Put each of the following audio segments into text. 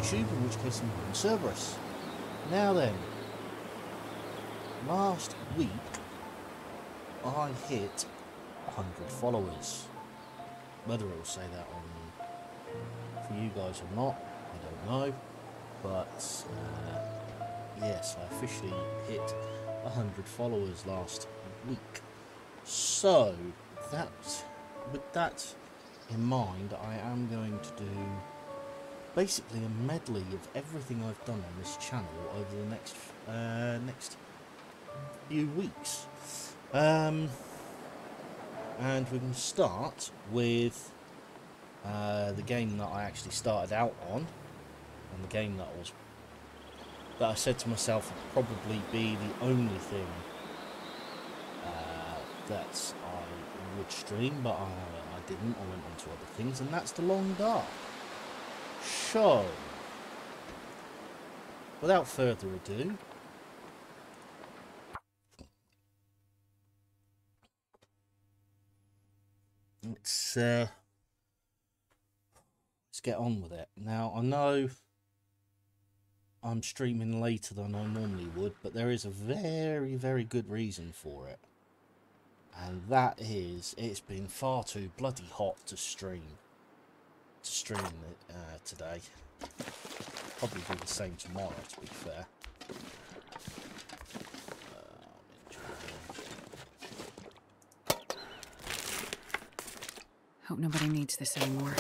YouTube, in which case I'm on Cerberus. Now then, last week I hit 100 followers. Whether it will say that on for you guys or not, I don't know. But yes, I officially hit 100 followers last week. So that, with that in mind, I am going to do basically a medley of everything I've done on this channel over the next few weeks. And we can start with the game that I actually started out on, and the game that I said to myself would probably be the only thing that I would stream, but I didn't. I went on to other things, and that's The Long Dark. So, without further ado, let's get on with it. Now, I know I'm streaming later than I normally would, but there is a very, very good reason for it. And that is, it's been far too bloody hot to stream it today. Probably do the same tomorrow, to be fair. Hope nobody needs this anymore.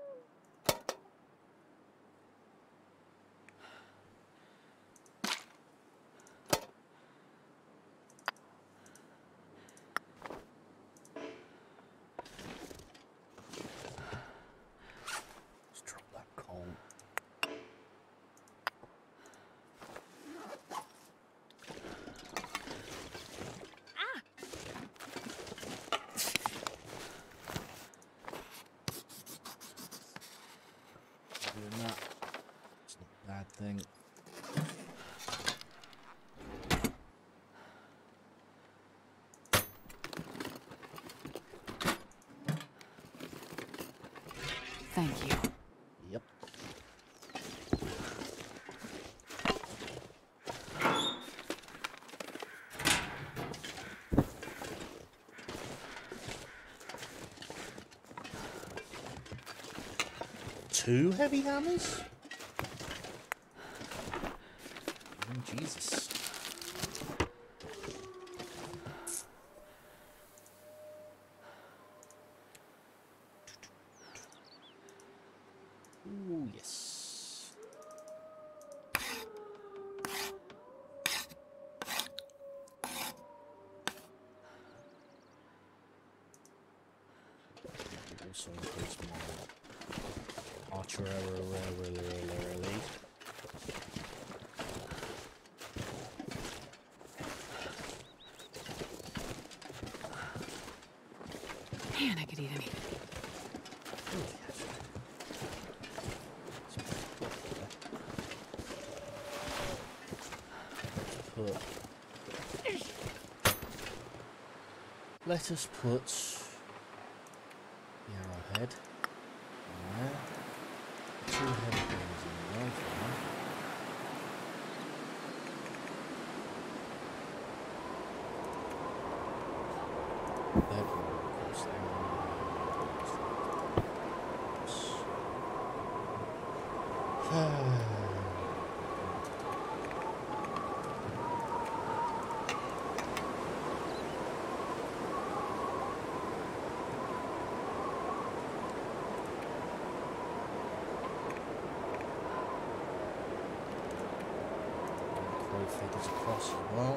Thing. Thank you. Yep. Two heavy hammers? Jesus. Ooh, yes. Also includes more artillery. Man, I could eat anything. Let us put the arrowhead in there. Two heavy guns in the rifle. Figures across as well.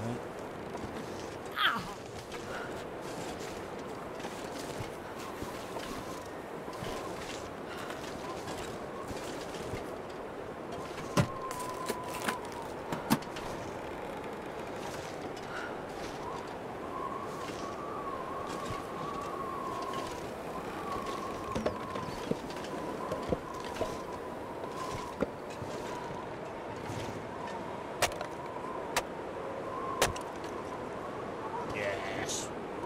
Right. Yes.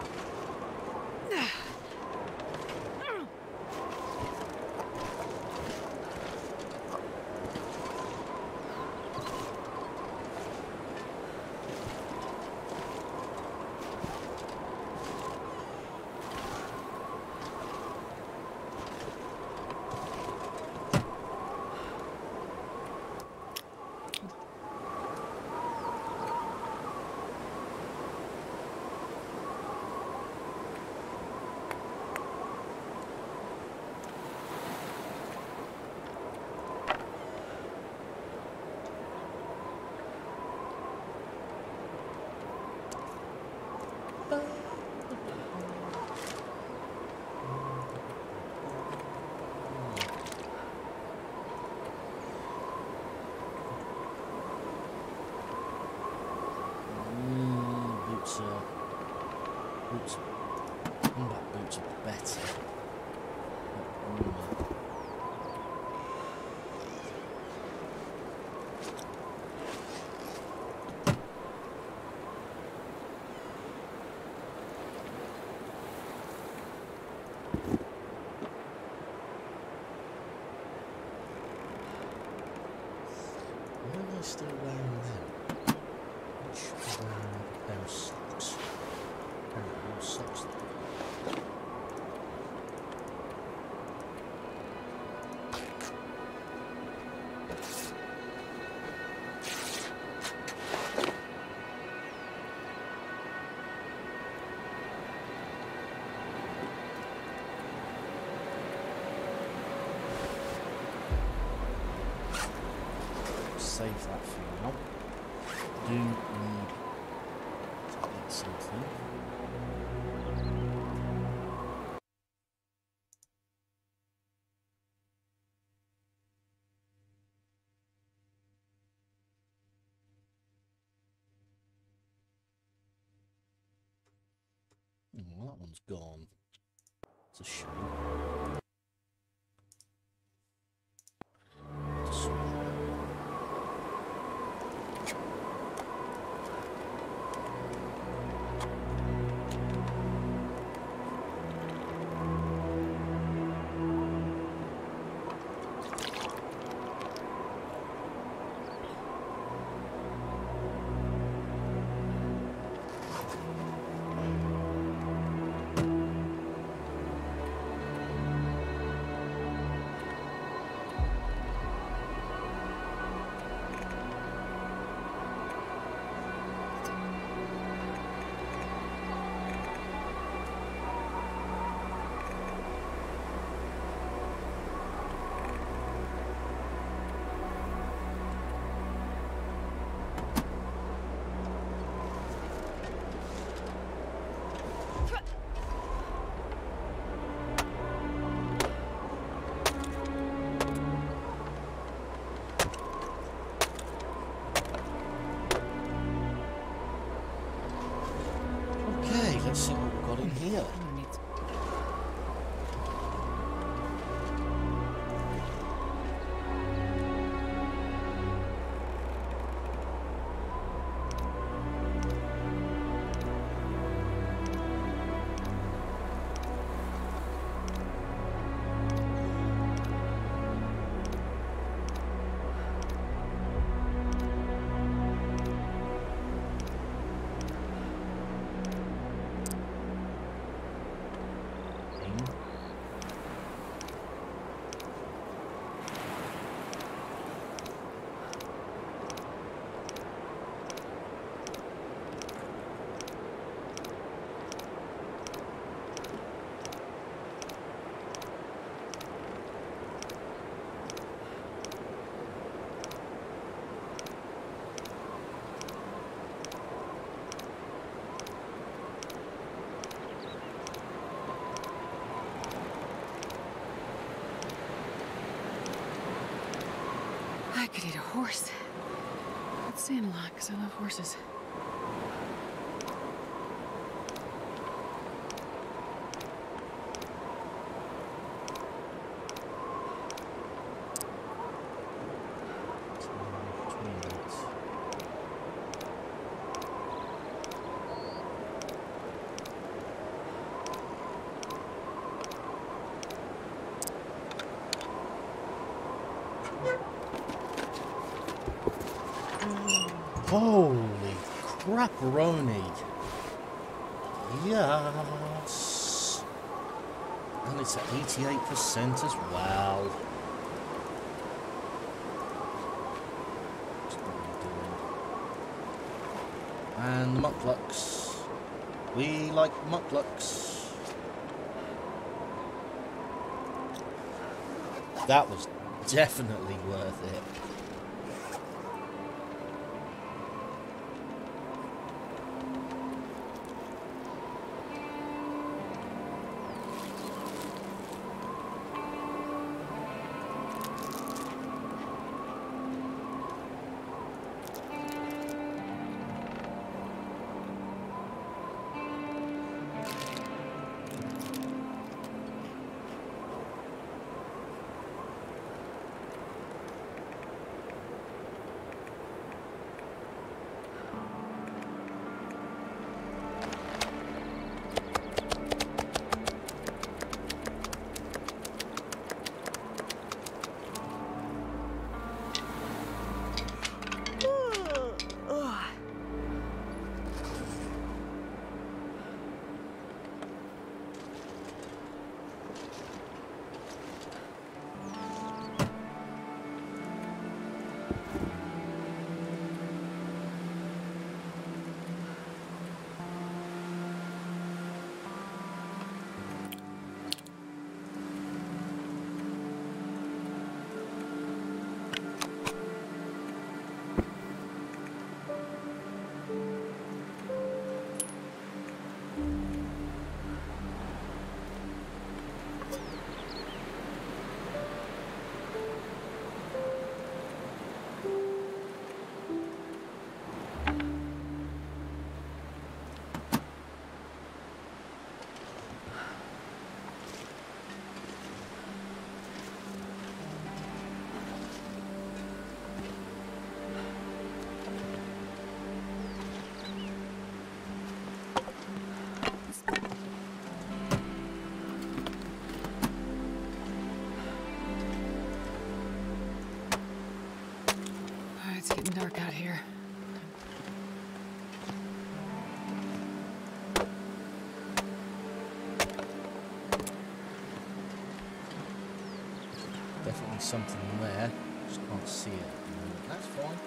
Boots. Combat boots are better. But warmer. Why am I still wearing them? I should be wearing a pair of socks. A pair of wool socks. Save that for now. Do need to eat something. Oh, that one's gone. It's a shame. Okay, let's see what we've got in here. need a horse. Let's stay in a lot, because I love horses. Holy crap-a-roni. Yes. And it's at 88% as well. And the mucklucks. We like mucklucks. That was definitely worth it. It's getting dark out here. Definitely something there. Just can't see it at the moment. That's fine.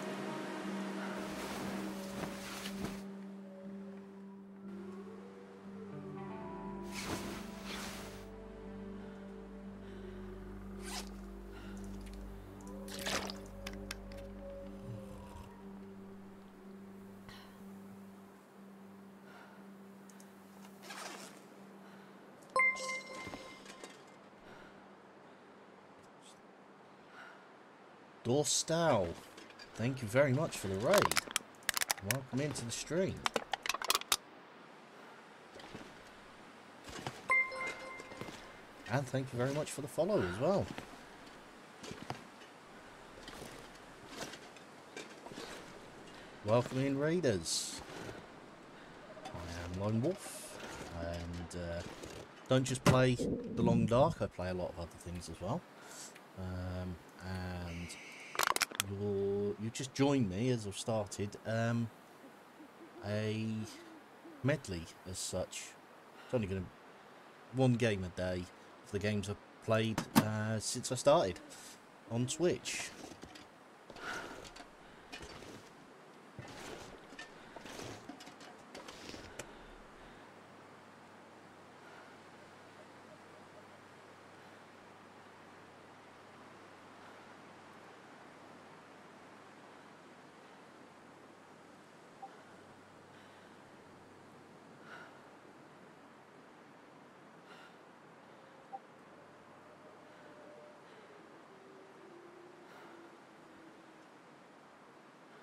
Dorstow, thank you very much for the raid. Welcome into the stream. And thank you very much for the follow as well. Welcome in, raiders. I am Lone Wolf, and don't just play The Long Dark, I play a lot of other things as well. And you just joined me as I've started a medley as such. It's only going to one game a day for the games I've played since I started on Twitch.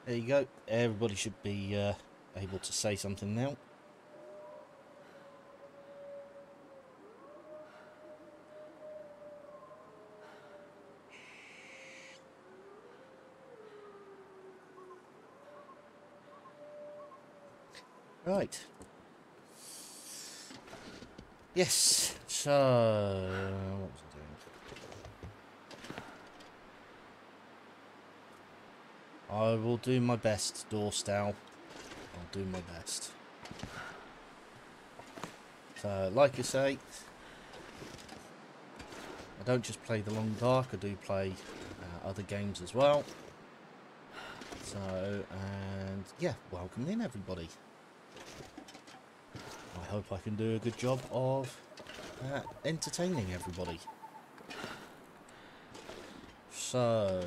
There you go. Everybody should be able to say something now. Right. Yes. So, what was I doing? I will do my best, Dorstow. I'll do my best. So, like I say, I don't just play The Long Dark, I do play other games as well. So, and yeah, welcome in everybody. I hope I can do a good job of entertaining everybody. So...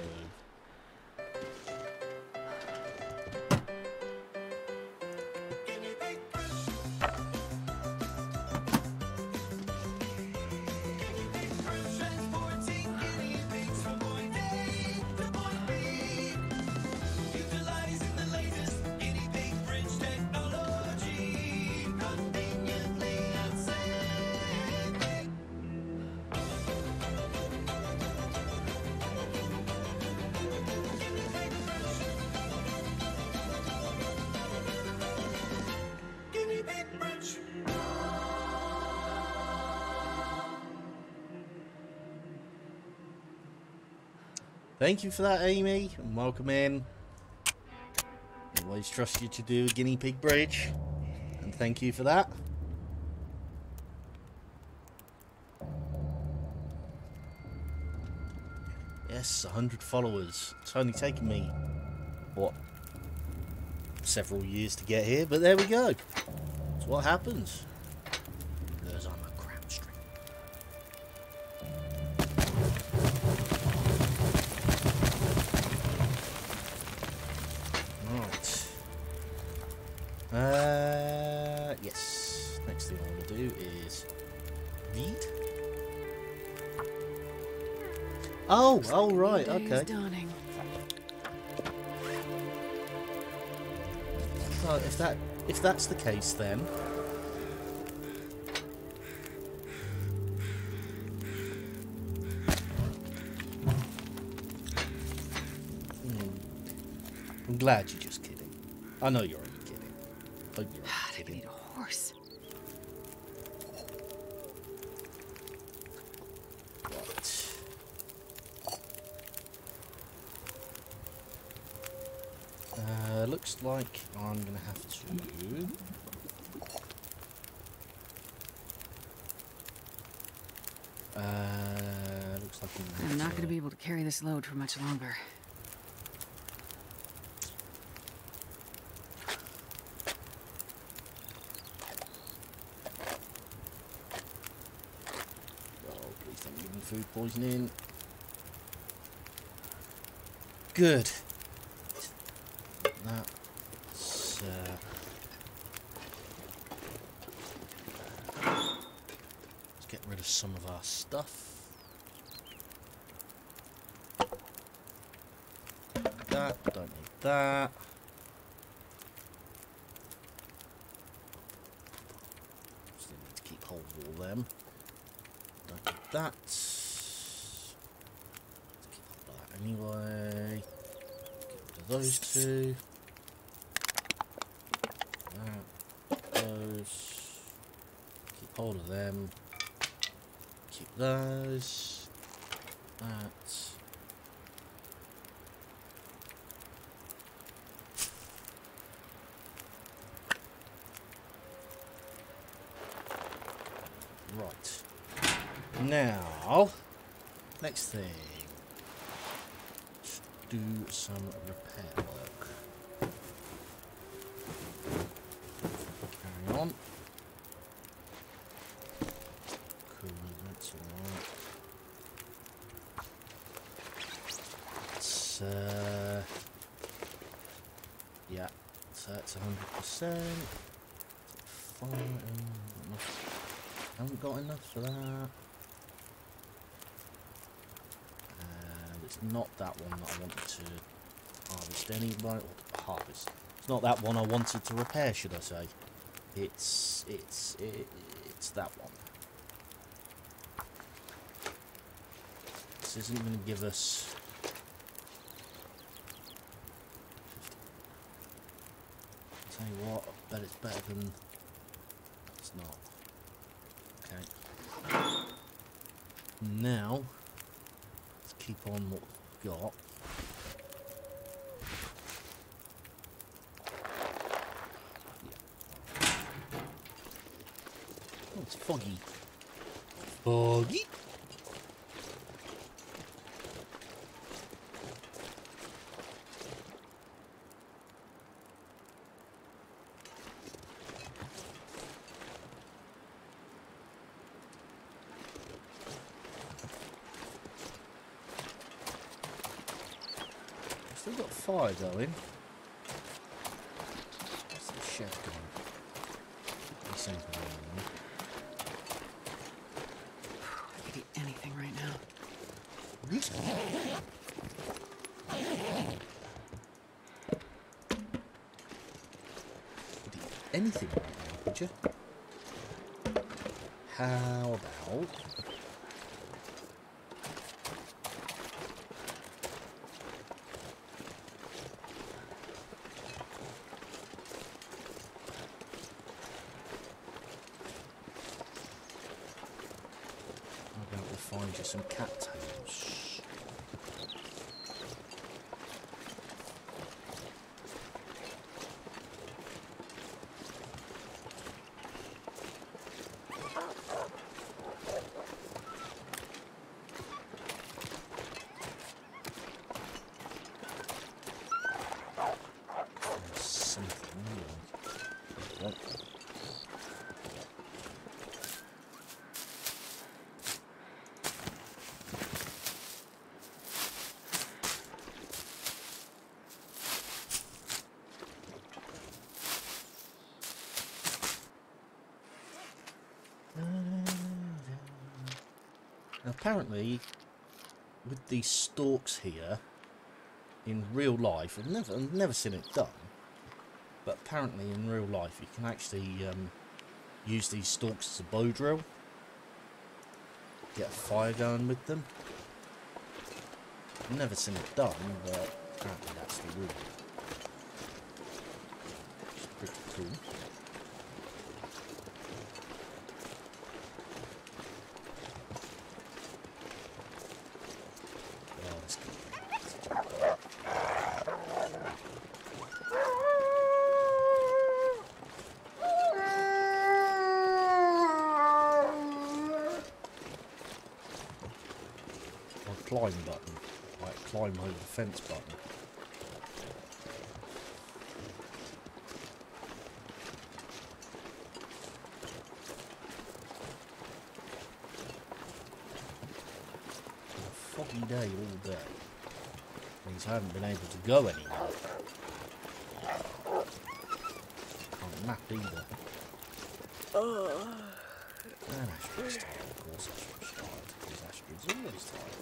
Thank you for that, Amy, and welcome in. Always trust you to do a guinea pig bridge, and thank you for that. Yes, 100 followers. It's only taken me, what, several years to get here, but there we go. That's what happens. Because I'm a crap stream. Yes. Next thing I want to do is read. Oh, right, okay. So if that's the case, then I'm glad you're just kidding. I know you're only kidding. But you're I need a horse. Right. Looks like I'm gonna have to. Looks like I'm not going to be able to carry this load for much longer. Food poisoning. Good. That's let's get rid of some of our stuff. That, don't need that. Still need to keep hold of all them. Don't need that. Anyway, get rid of those two. That, those. Keep hold of them. Keep those. That. Right. Now, next thing. Do some repair work. Carry on. Cool, that's alright. It's yeah, so that's 100%. Fine. Haven't got enough for that. It's not that one that I wanted to harvest any right harvest. It's not that one I wanted to repair, should I say? It's that one. This isn't going to give us. Tell you what, I bet it's better than. It's not. Okay. Now, let's keep on what we've got. Oh, it's foggy. Foggy. Still got fire going. What's the shed going? He seems to be on. I could eat anything right now. Anything right now, could you? How about... How about we find you some cattails? Now, apparently, with these stalks here, in real life, I've never seen it done, but apparently in real life you can actually use these stalks as a bow drill, get a fire going with them. I've never seen it done, but apparently that's the rule. It's pretty cool. Climb button, like climb over the fence button. A foggy day all day means I haven't been able to go anywhere. Can't map either. And Astrid's tired, of course Astrid's tired, because Astrid's always tired.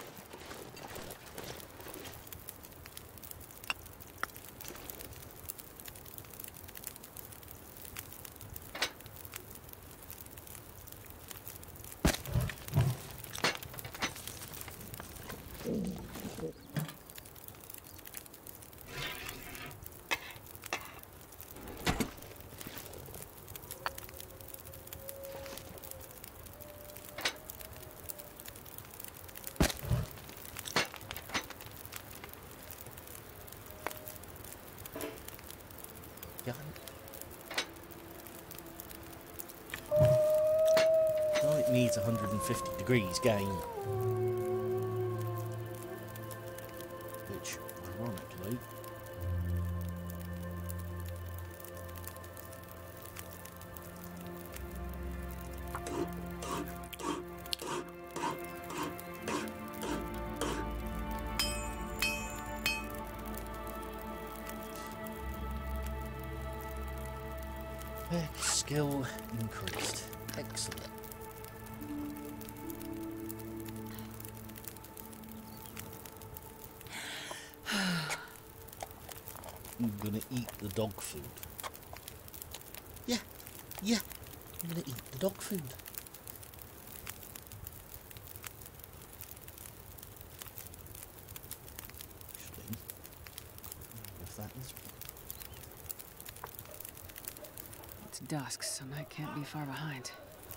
Well, it needs 150 degrees gain. Which, ironically, skill increased. Excellent. I'm gonna eat the dog food. Yeah, yeah, I'm gonna eat the dog food. Actually, if that is... It's dusk, so night can't be far behind.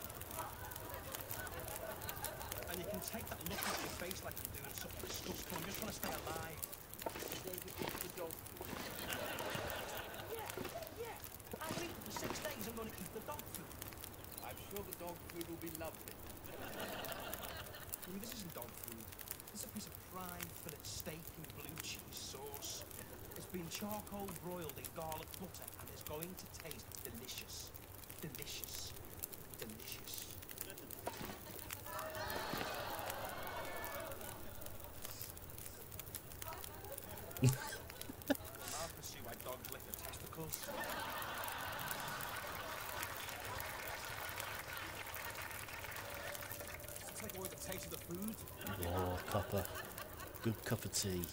And you can take that look off your face like you're doing something disgusting. You just want to stay alive. Yeah. I've eaten for 6 days. I'm going to eat the dog food. I'm sure the dog food will be lovely. I mean, this isn't dog food. This is a piece of prime fillet steak in blue cheese sauce. It's been charcoal broiled in garlic butter and it's going to taste delicious. Delicious. Delicious. I'll pursue my dogs lick the testicles. Take away the taste of the food. Oh, cuppa. Good cup of tea.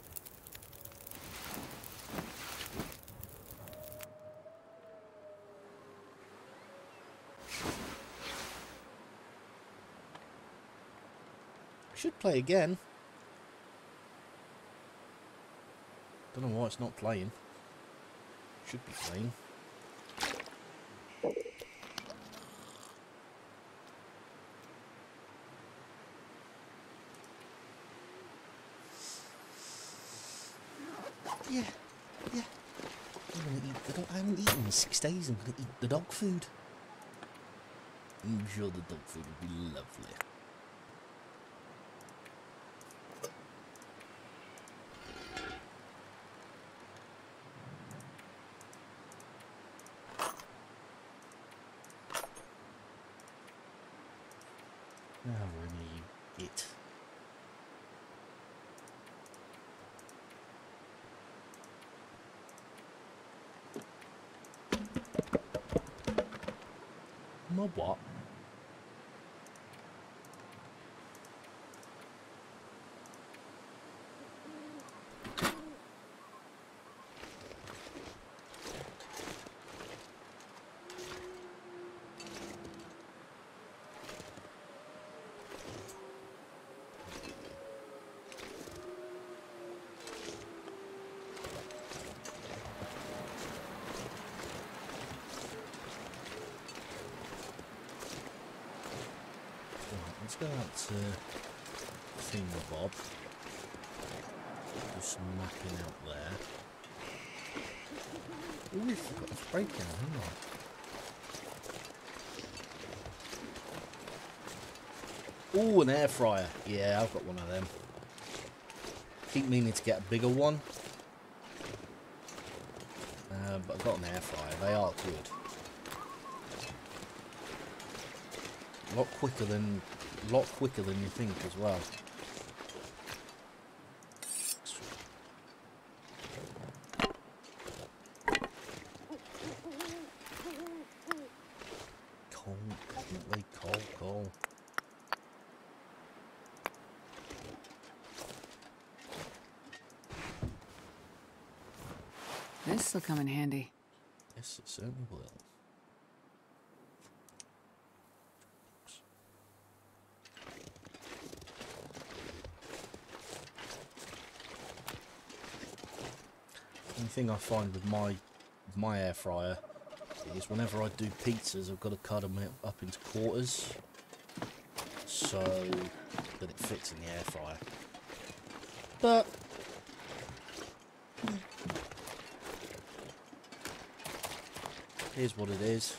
Should play again. Don't know why it's not playing. Should be playing. Yeah. I'm gonna eat the dog. I haven't eaten in 6 days. I'm gonna eat the dog food. I'm sure the dog food will be lovely. Now, Remy, you it. My what? Let's go out to Thingamabob. Do some mapping out there. Oh, I forgot to break down, haven't I? Oh, an air fryer. Yeah, I've got one of them. Keep meaning to get a bigger one. But I've got an air fryer. They are good. A lot quicker than you think as well. Coal, definitely coal. This'll come in handy. Yes, it certainly will. The thing I find with my air fryer is whenever I do pizzas, I've got to cut them up into quarters so that it fits in the air fryer. But here's what it is.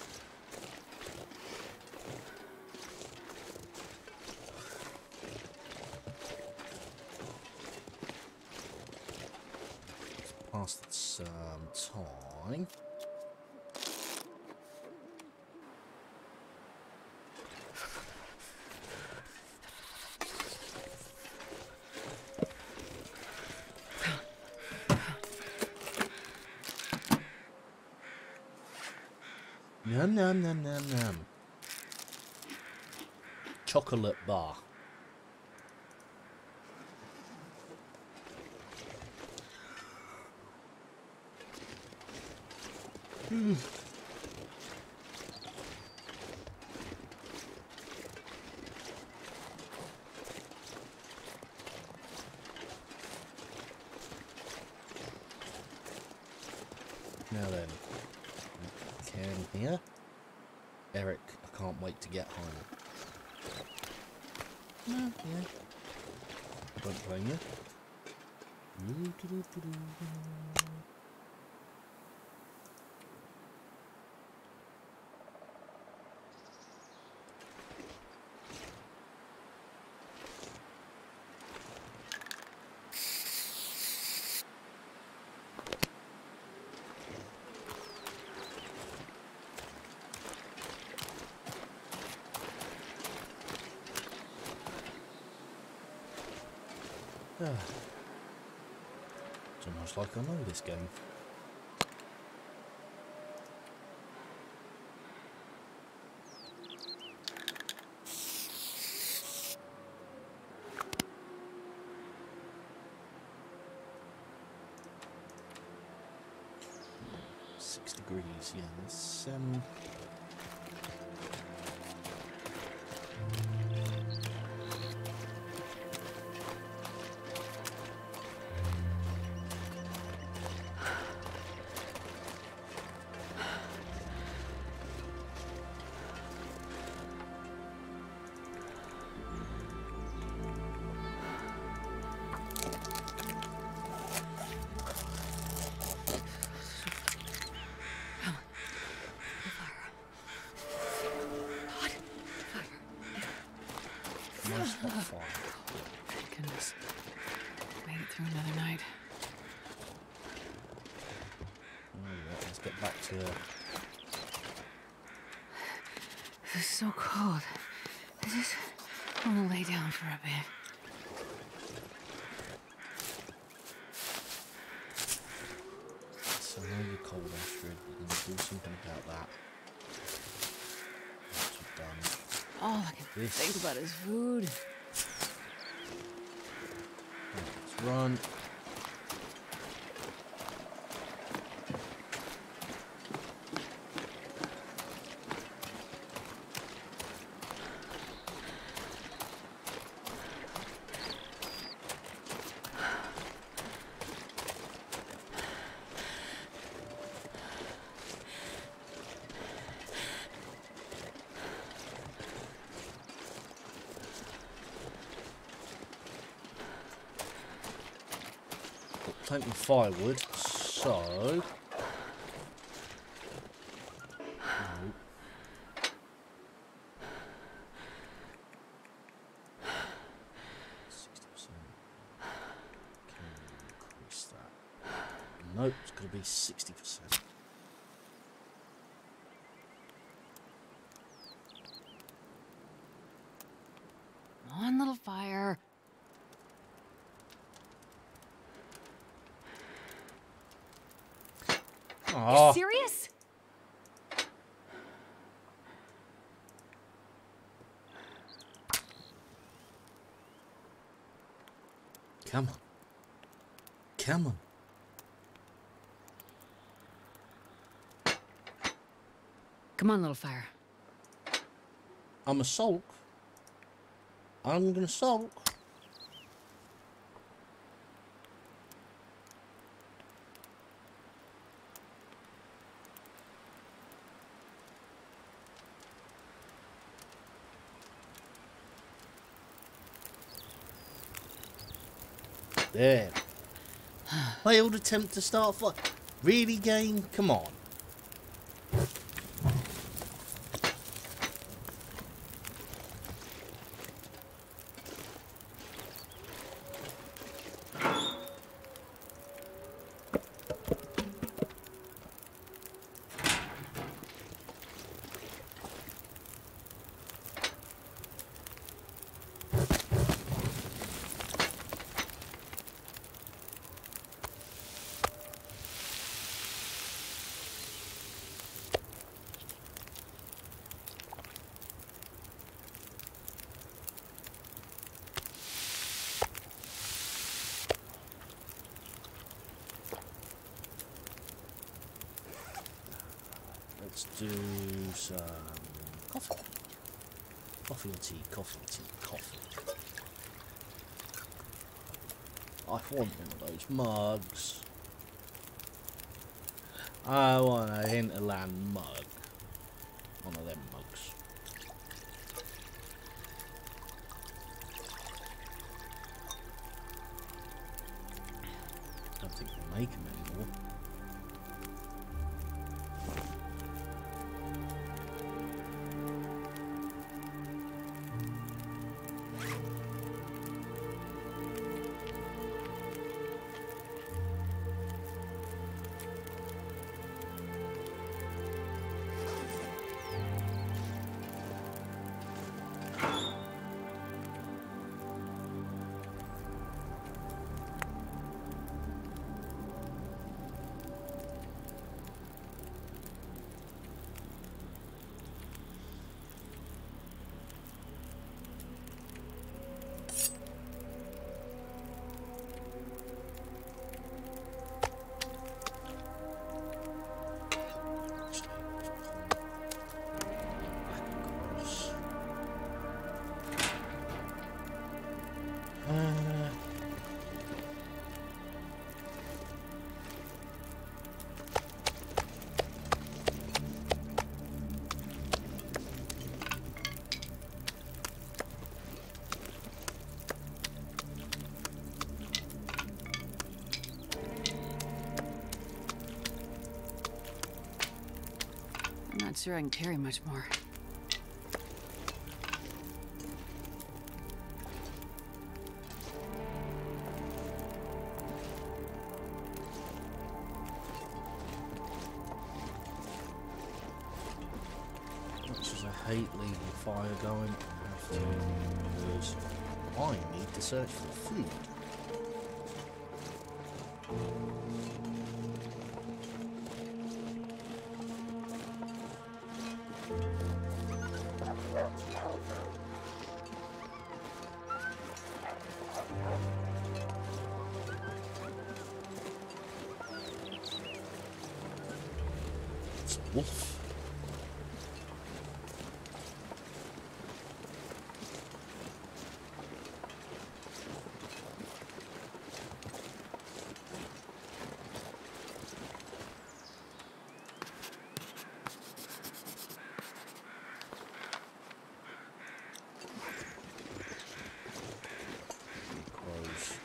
Past some time. Nom. Chocolate bar. Now then, can here. Eric, I can't wait to get home. Yeah. I don't blame you. It's almost like I know this game. Degrees, yeah, let's Thank goodness. Made it through another night. Alright, let's get back to This is so cold. I just want to lay down for a bit. so now you're cold, Astrid. We're gonna do something about that. Once we've done All I can this. think about is food. Let's run. Plenty of firewood, so... Can increase that? Nope, it's going to be 60%. Come on, little fire. Oh. Serious? Come on. Come on. Come on, little fire. I'm a sulk. I'm gonna sulk. There. Failed attempt to start fire. Really, game? Come on. Let's do some coffee. Coffee or tea, coffee or tea, coffee. I want one of those mugs. I want a Hinterland mug. One of them mugs. Don't think they make them anymore. I'm not sure I can carry much more. Much as I hate leaving fire going, I have to, because I need to search for food. It's a wolf. Crows.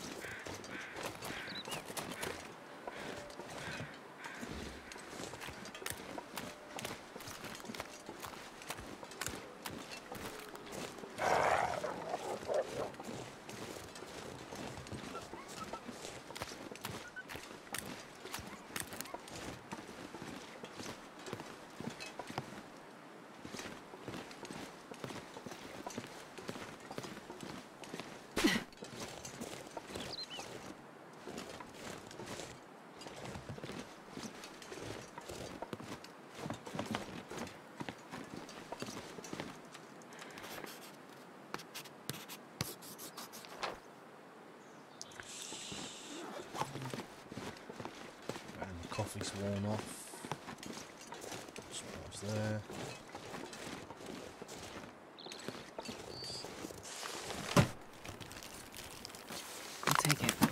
And the coffee's worn off. Supplies there. I'll take it.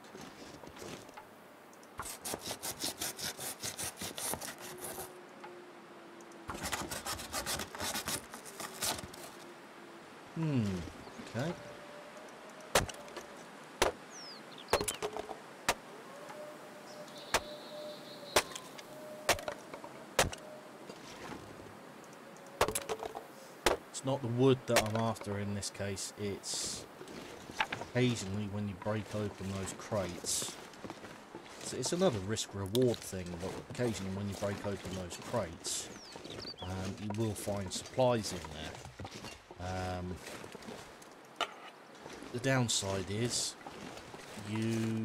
Okay. It's not the wood that I'm after in this case, it's occasionally when you break open those crates. It's another risk-reward thing, but occasionally when you break open those crates, you will find supplies in there. The downside is you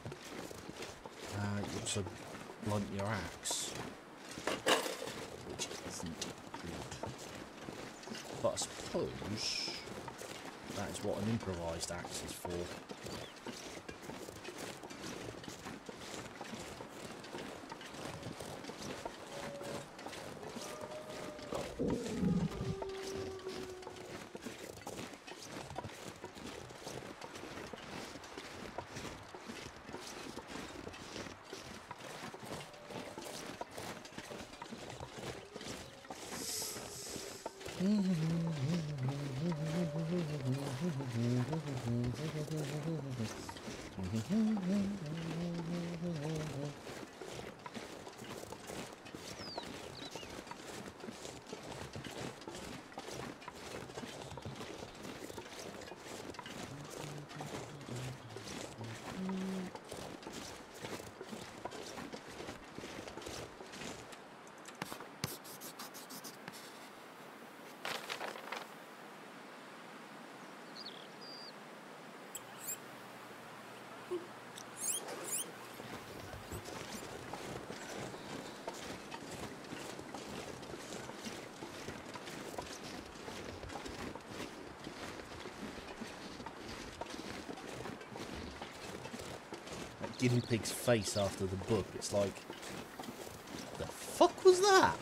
also blunt your axe, which isn't good. But I suppose that is what an improvised axe is for. Guinea pig's face after the book. It's like, the fuck was that?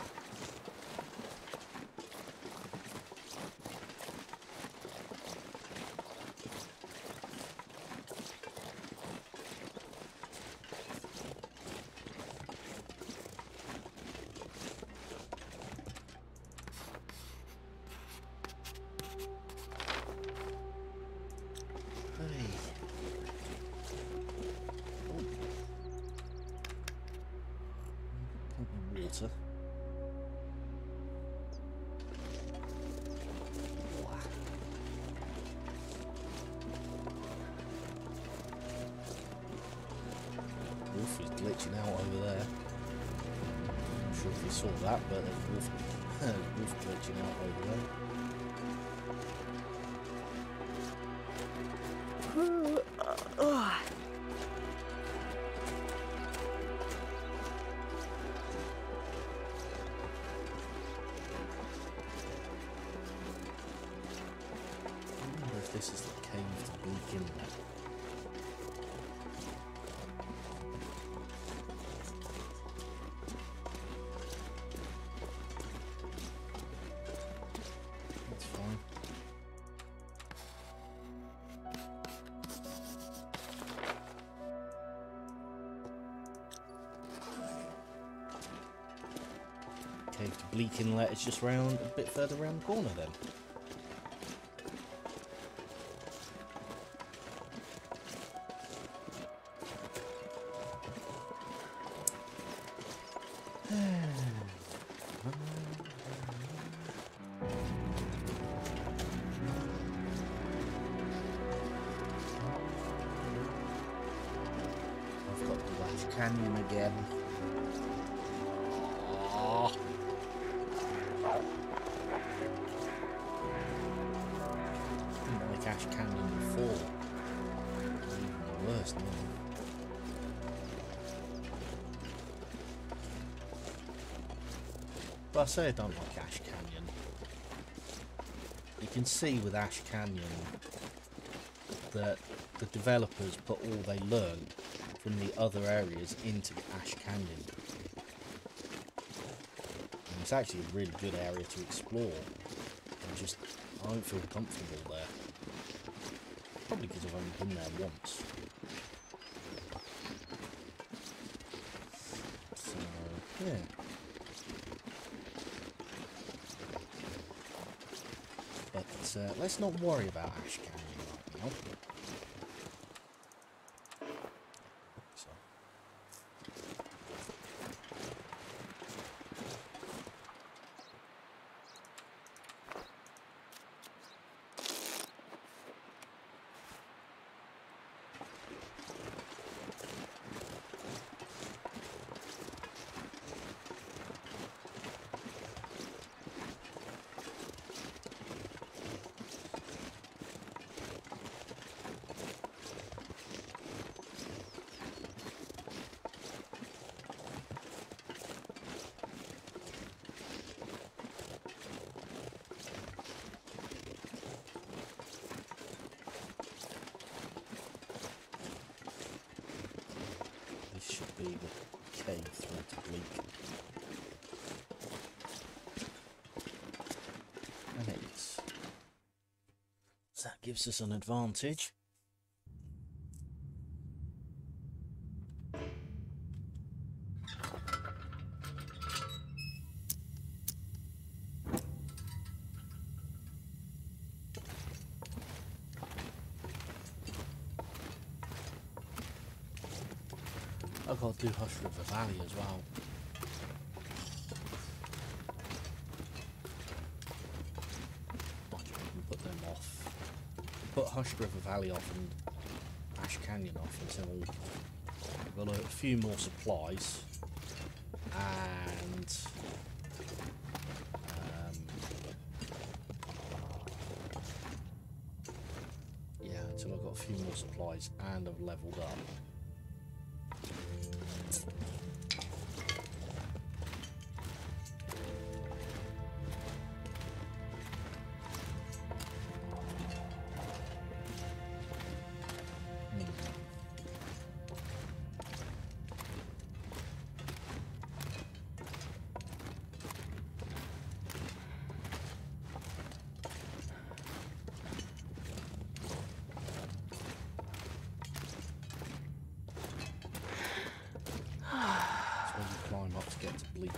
Water. Wolf is glitching out over there. I'm sure if you saw that, but there's wolf glitching out over there. This is the cave to Bleak Inlet. That's fine. Cave to Bleak Inlet is just round a bit further around the corner then. I've got the Ash Canyon again. Oh. Didn't like Ash Canyon before. It's even worse now. But I say I don't like Ash Canyon. You can see with Ash Canyon that the developers put all they learned from the other areas into Ash Canyon. And it's actually a really good area to explore. I don't feel comfortable there. Probably because I've only been there once. So, yeah. But let's not worry about Ash Canyon right now. So. Should be the cave through to Bleak. gives us an advantage. I've got to do Hush River Valley as well. Mind you, we can put them off. Put Hush River Valley off and Ash Canyon off until we've got a few more supplies and yeah, until I've got a few more supplies and I've leveled up. Up to get to Bleaton.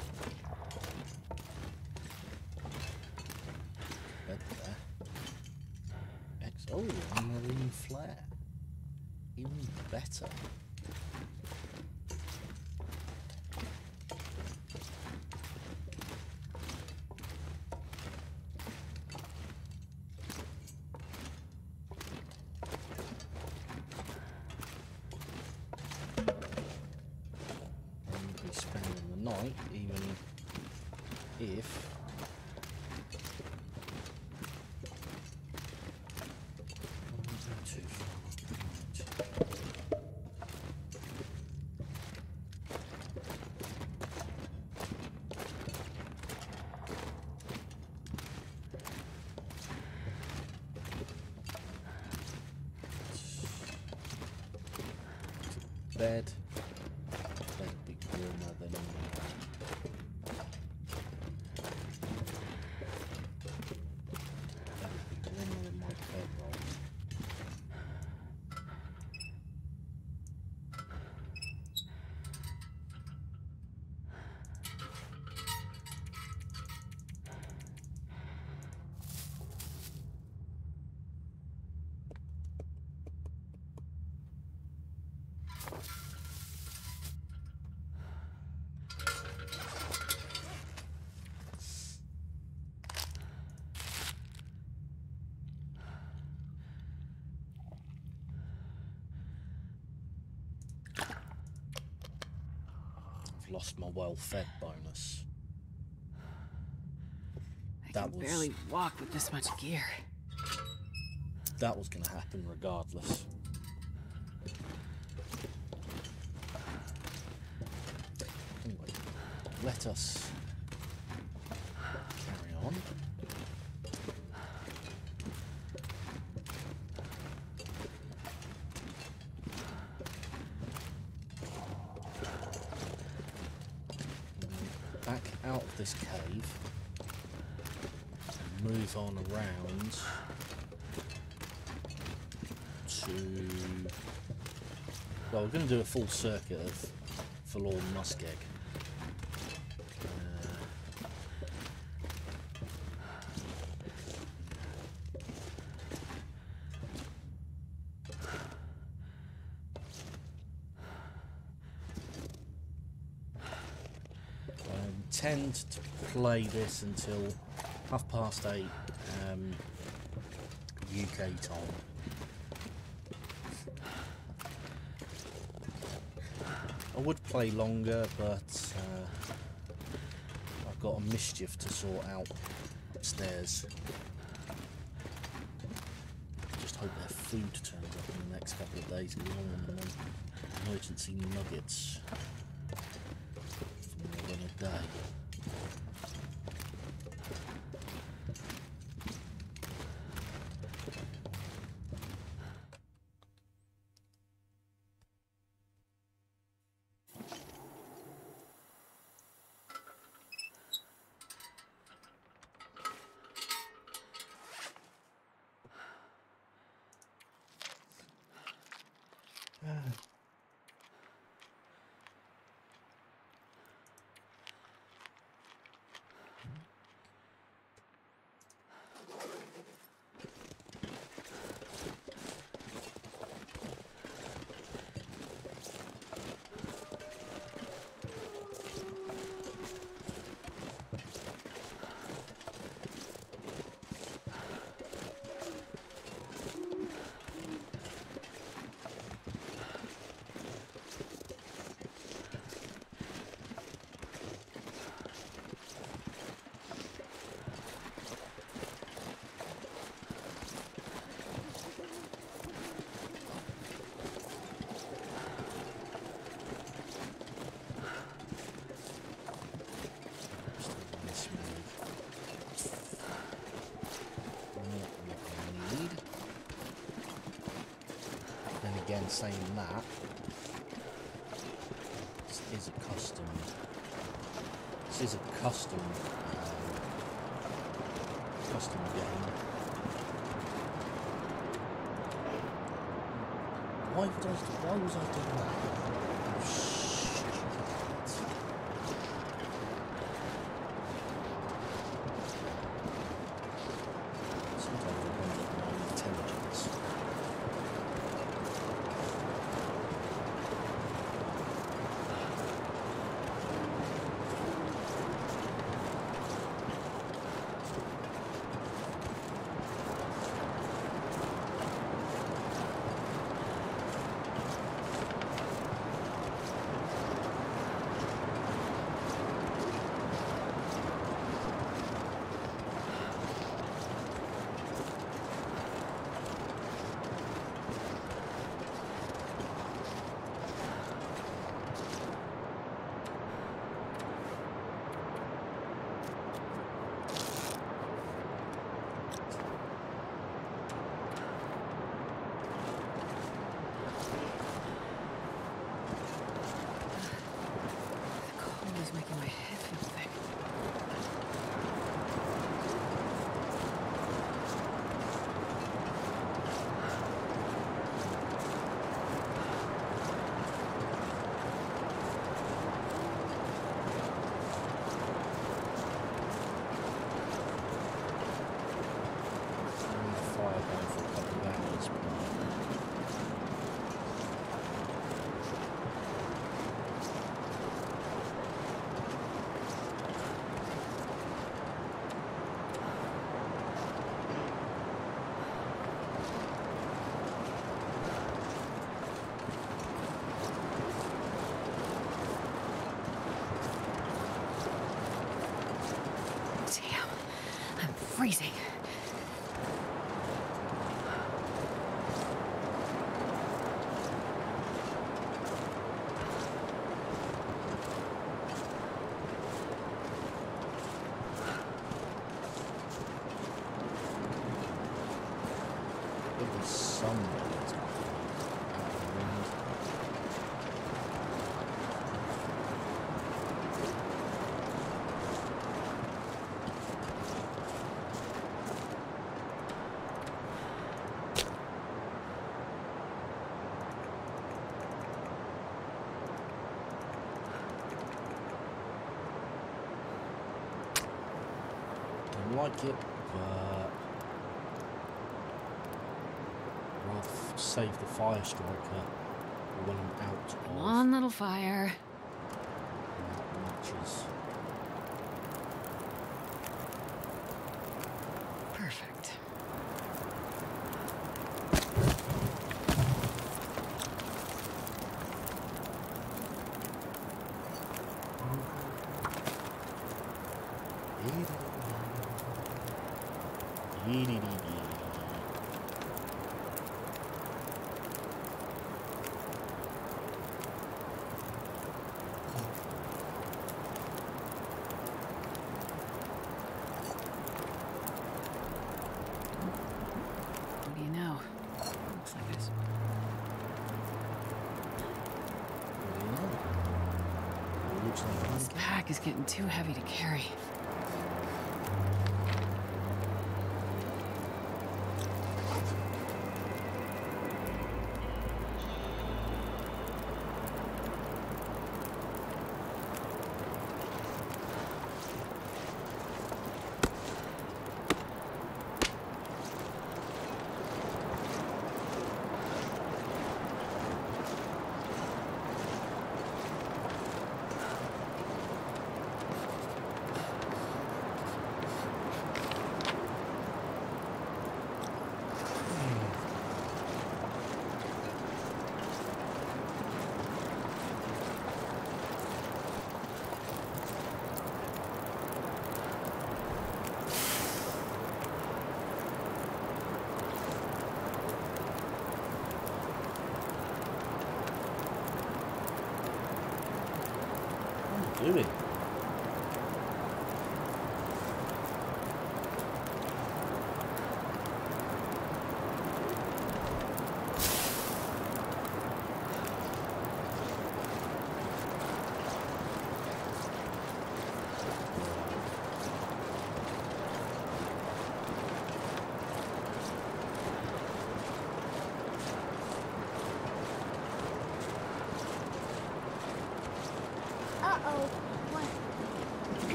Bed there. Oh, a marine flare. Even better. Night, even if too far. Bed. That'd be warmer than my bedroll. Lost my well-fed bonus. I can barely walk with this much gear. That was going to happen regardless. Anyway, let us carry on. Back out of this cave, and move on around to... Well, we're going to do a full circuit of Forlorn Muskeg. Tend to play this until 8:30 UK time. I would play longer, but I've got a mischief to sort out upstairs. Just hope their food turns up in the next couple of days because I want them on emergency nuggets for more than a day. saying that, this is a custom. This is a custom game. Why was I doing that? Oh, shit. Sometimes I wonder at my intelligence. Making my head feel thick. Fire going for a couple of hours. Damn, I'm freezing. Look at the sun that's out of the wind. Don't like it, but rather save the fire striker when I'm out Come of on, little fire. matches. Perfect. What do you know? Looks like this. Looks like This pack is getting too heavy to carry. doing?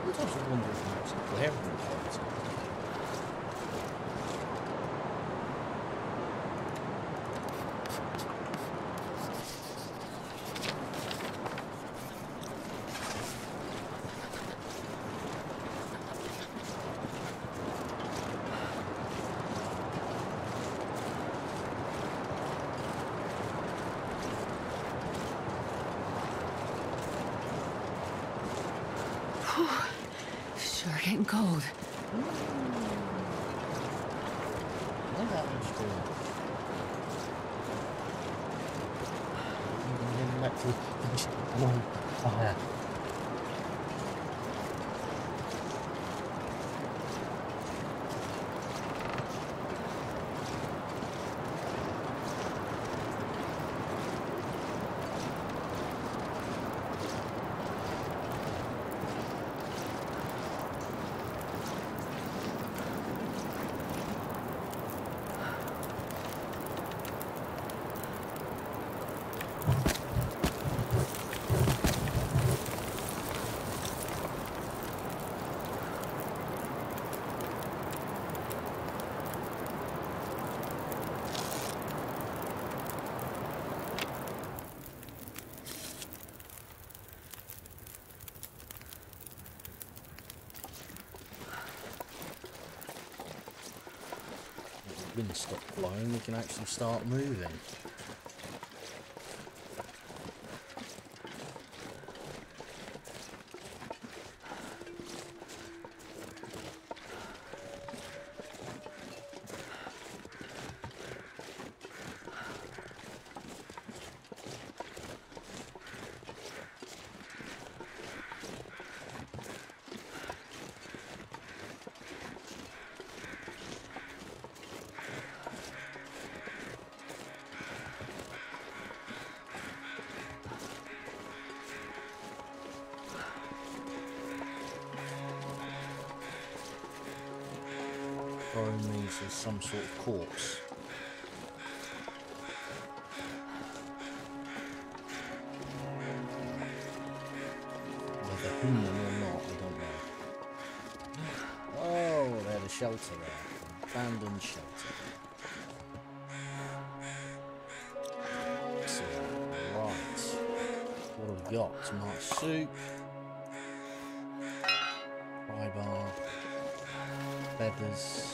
Sometimes I wonder if I'm actually glaring at it. Sure getting cold. Not that much to I'm back to one fire. Wind stopped blowing, we can actually start moving. Probably means there's some sort of corpse. Whether human or not, I don't know. Oh, there's a shelter there. Abandoned shelter. So, right. What have we got? Tomato soup. Pry bar. Feathers.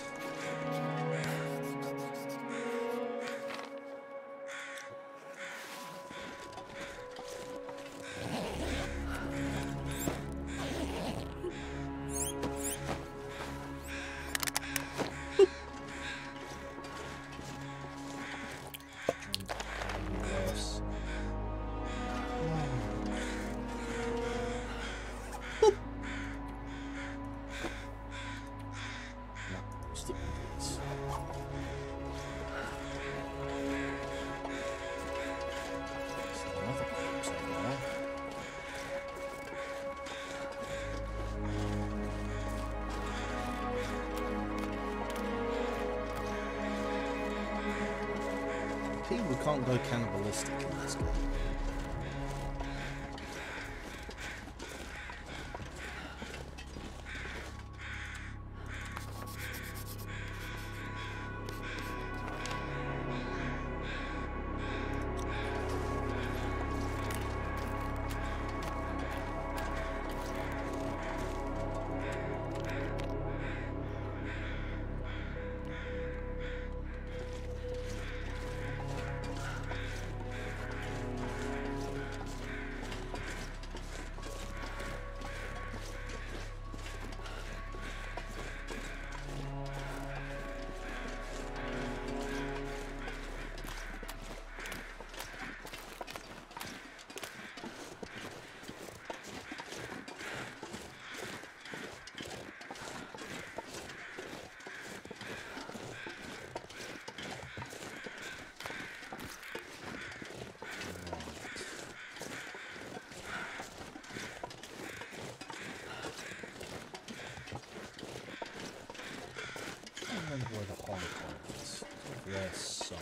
People can't go cannibalistic in this game. Where the Hong Kong is. There's somewhere.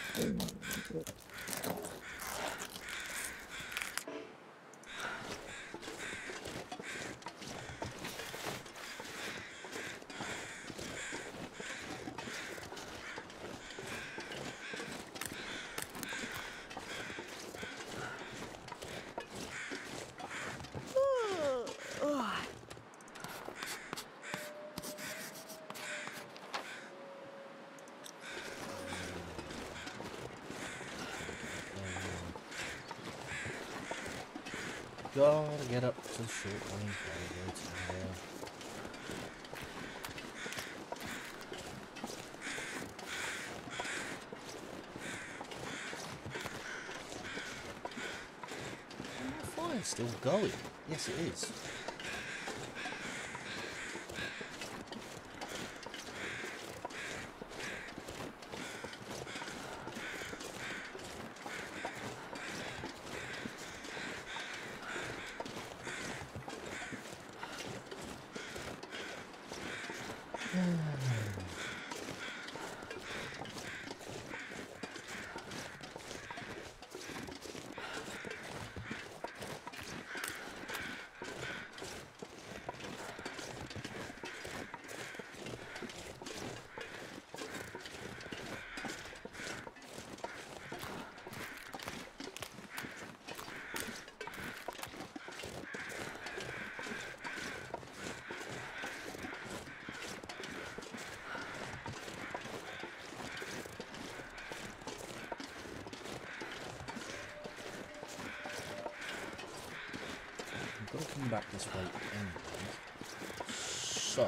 Gotta get up to the short range railroad tower. The fire's still going. Yes, it is. I've got to come back this way anyway. So...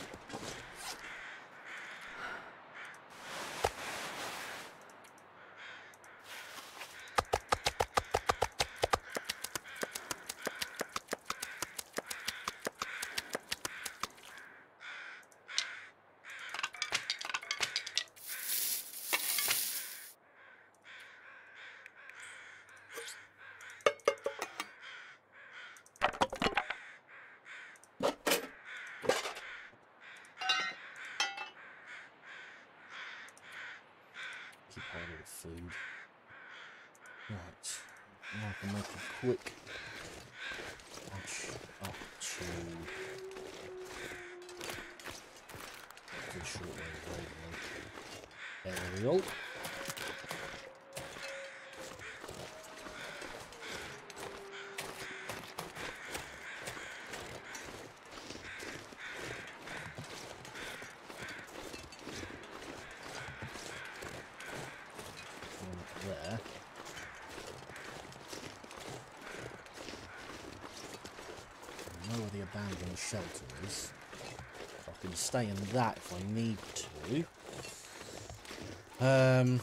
keep hold of the food. Right. Now I can make a quick dash up to the shortwave railroad. Aerial. There. I know where the abandoned shelter is. I can stay in that if I need to.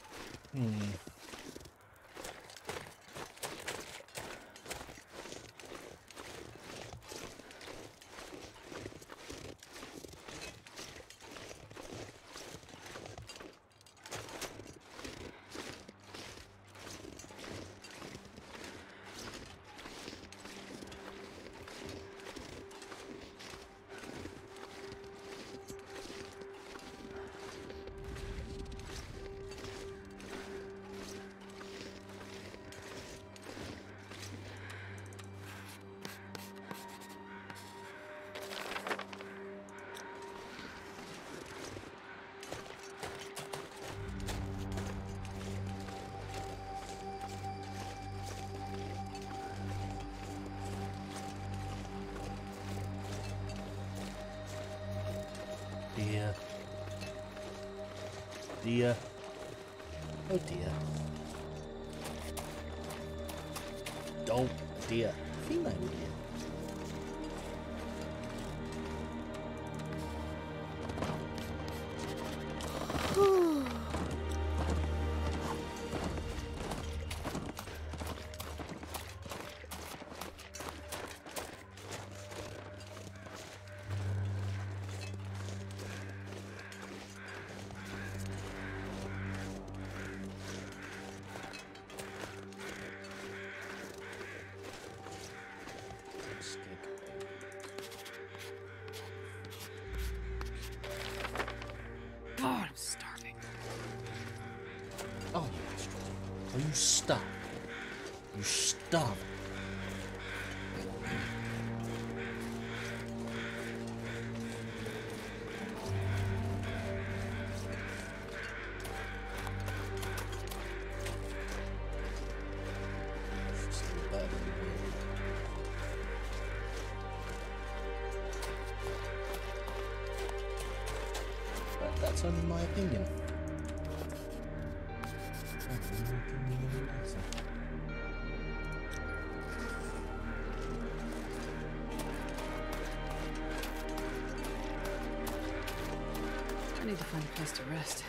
Dear. Dear. Oh dear. Oh dear. Female dear. Are you stuck? You stuck. Still better than me. But that's only my opinion. I need to find a place to rest.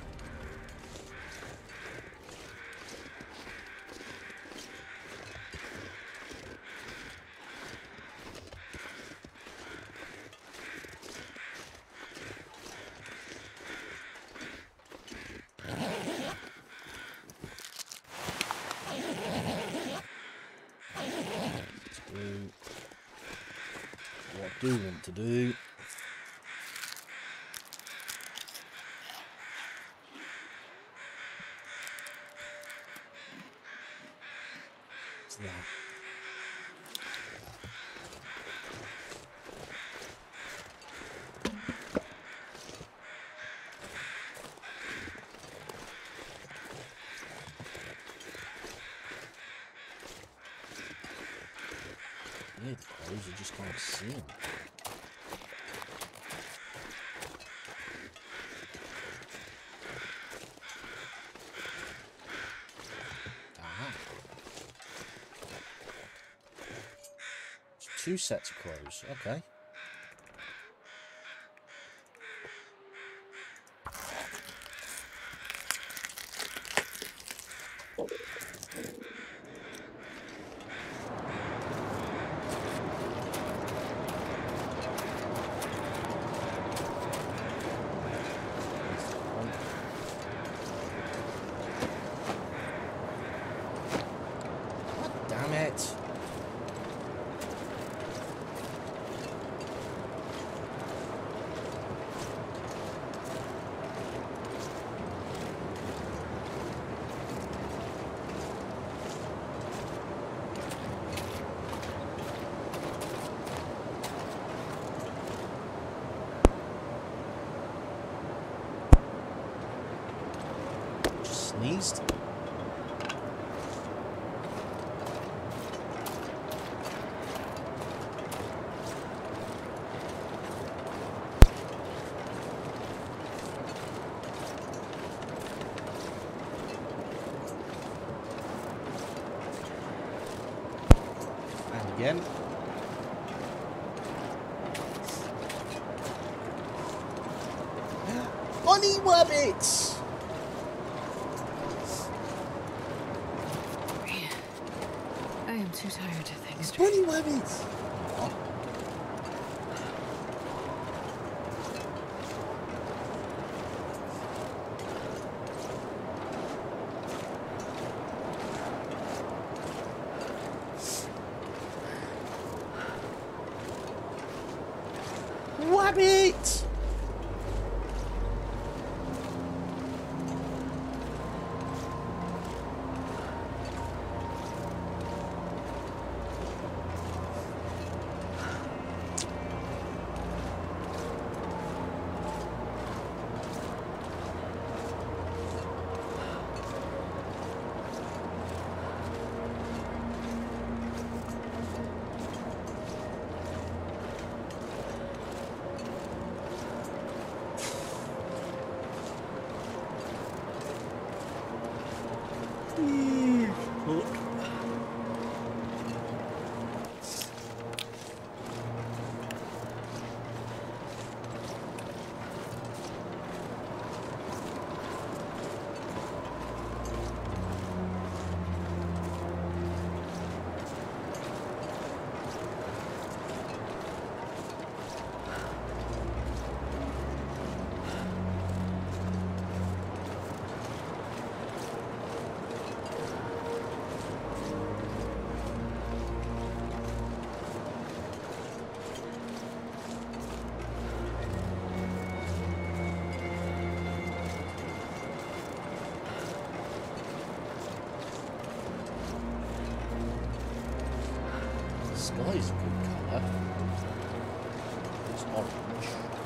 What I do want to do. Is that. Yeah, the clothes, you just can't see them. Aha. It's 2 sets of clothes, okay. Damn it. Just sneezed. And again. Bunny rabbits! I am too tired to think straight. Bunny rabbits! Rabbit! sky's a good colour. It's orange.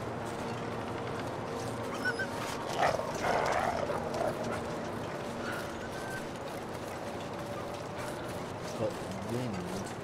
But wind.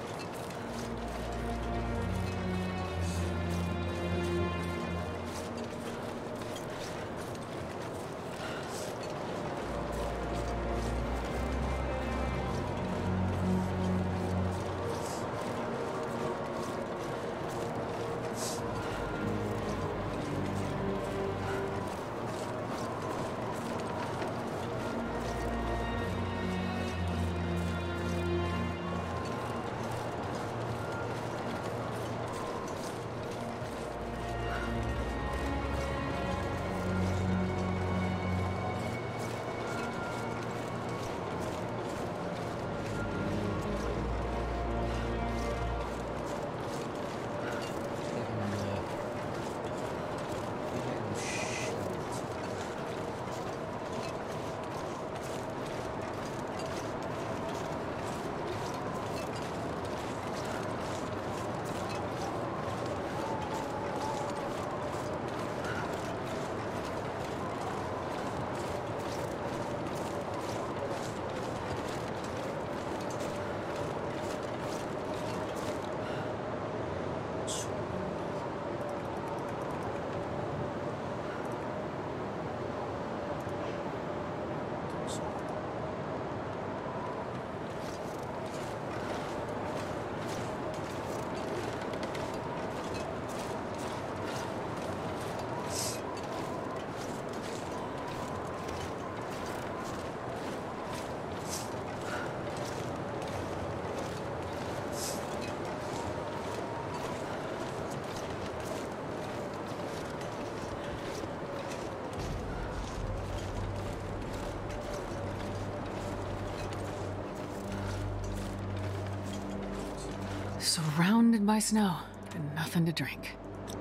Surrounded by snow and nothing to drink.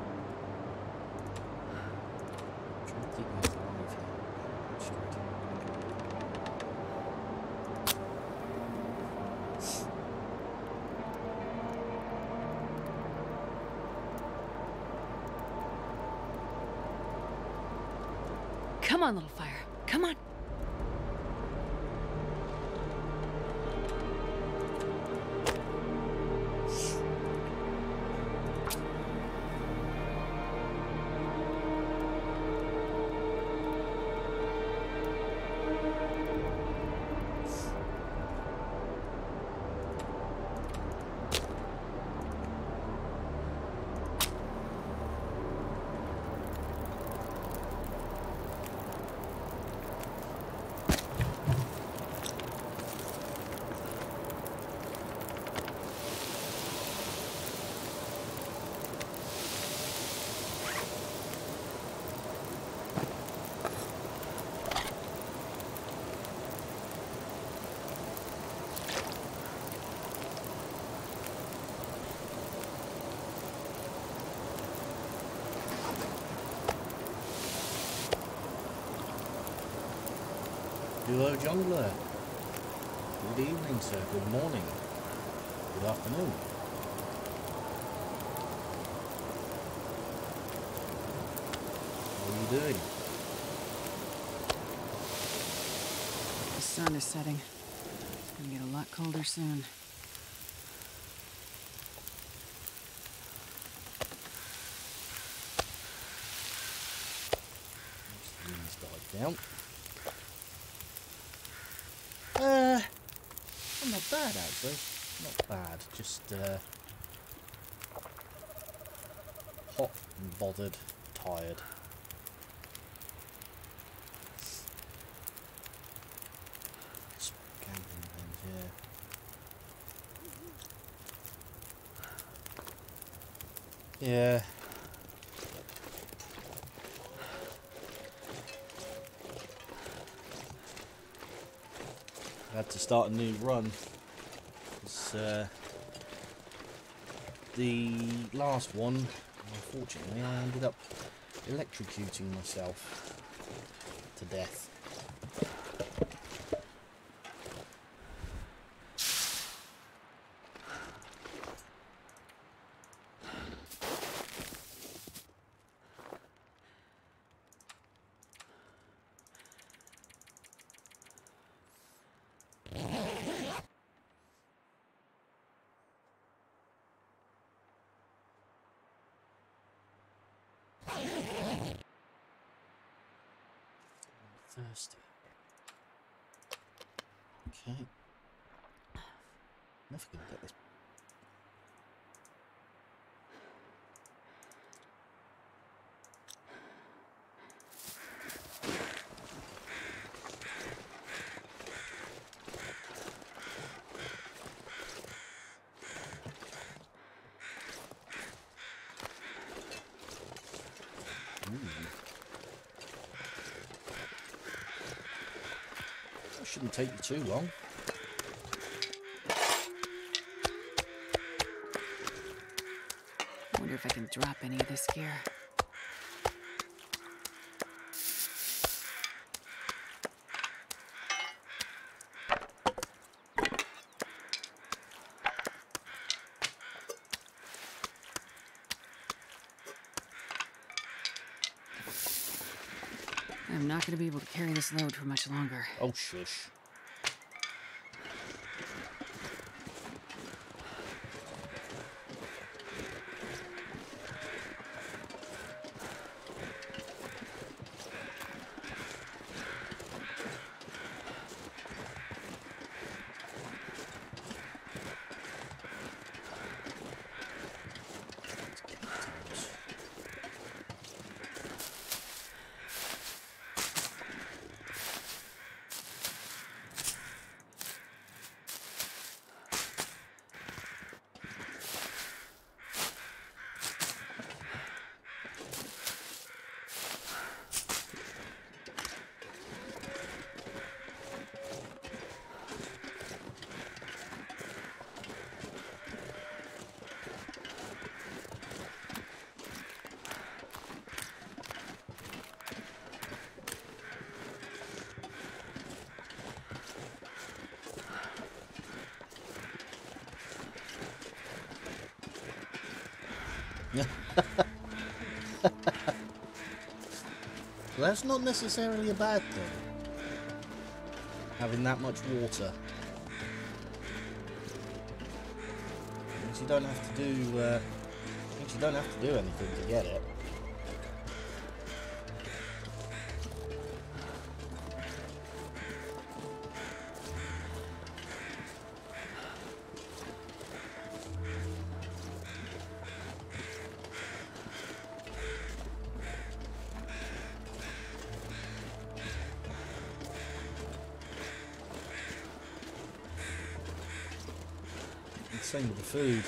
Trying to keep my eyes alive here. Straight. Come on, little fire. Come on. Duo Jungler. Good evening, sir. Good morning. Good afternoon. How are you doing? The sun is setting. It's gonna get a lot colder soon. The wind's died down. Not bad actually. Not bad. Just hot and bothered, tired. Just camping things, yeah. Yeah. I had to start a new run. The last one, unfortunately, I ended up electrocuting myself to death. thirsty. Okay. Never gonna get this. That shouldn't take you too long. Wonder if I can drop any of this gear. I'm not going to be able to carry this load for much longer. Oh, shush. Well, that's not necessarily a bad thing, having that much water. Means you don't have to do means you don't have to do anything to get it. Same with the food.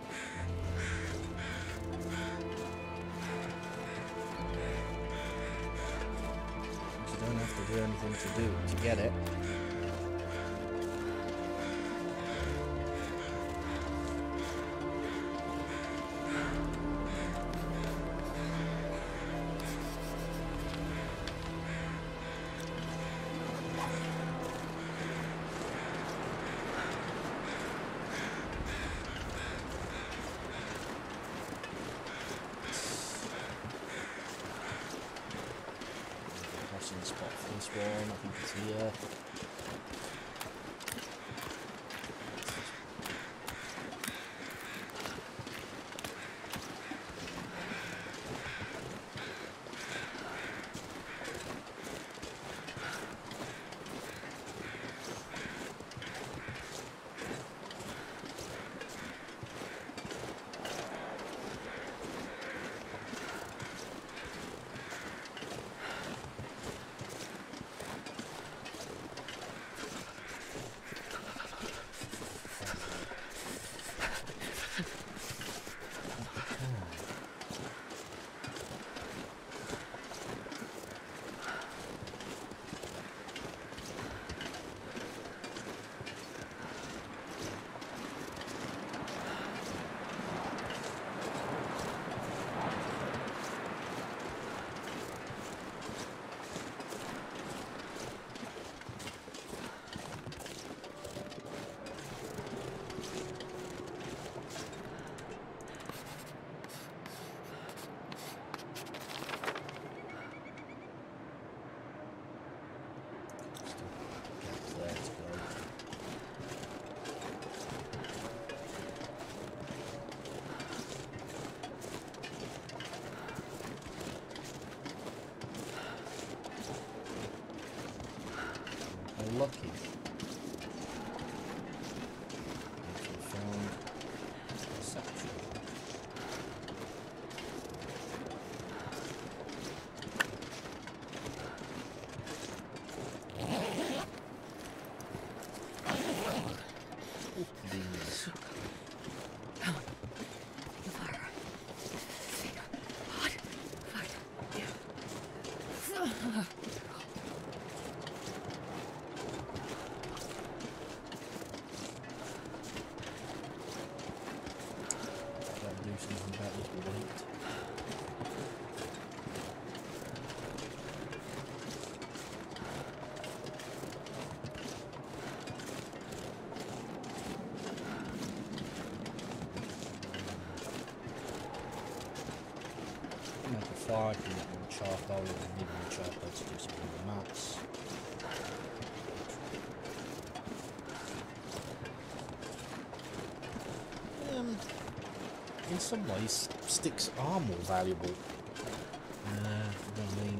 You don't have to do anything to get it. Spot for this one, I think it's here. lucky. Okay, found a satchel. Oh, these. Gotta do something about this weight. Make a fire, can get more charcoal, and need more charcoal to do some of the mats. In some ways, sticks are more valuable. I mean,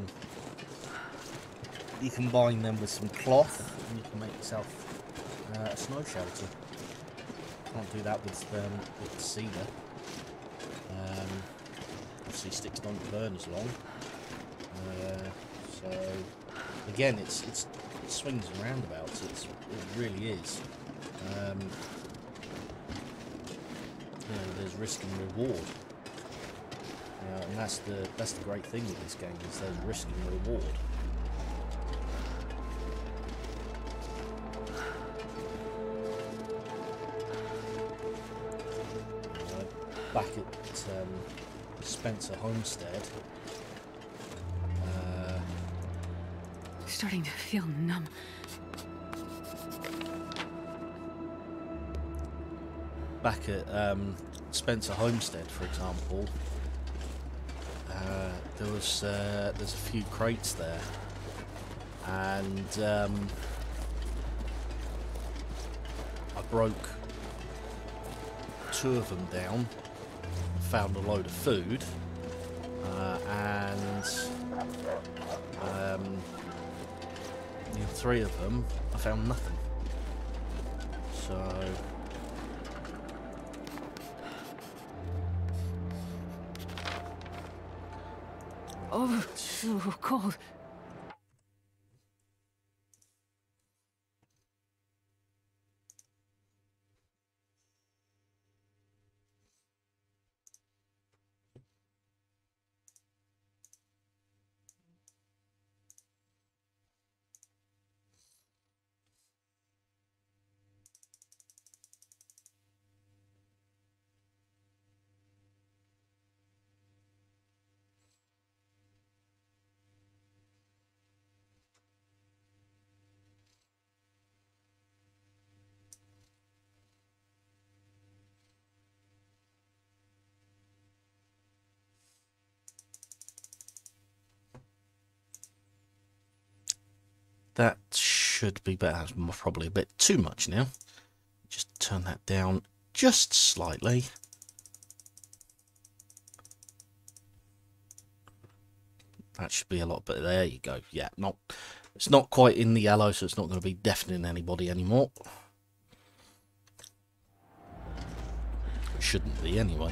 you combine them with some cloth, and you can make yourself a snow shelter. Can't do that with cedar. Obviously, sticks don't burn as long. So again, it swings and roundabouts. It really is. You know, there's risk and reward, and that's the great thing with this game, is there's risk and reward. Back at Spencer Homestead, Starting to feel numb. back at Spencer Homestead, for example, there's a few crates there, and I broke 2 of them down, found a load of food, and the 3 of them I found nothing. So Oh, so cold. that should be better. That's probably a bit too much now. Just turn that down just slightly. That should be a lot better. There you go. Yeah, it's not quite in the yellow, so it's not going to be deafening anybody anymore. It shouldn't be anyway.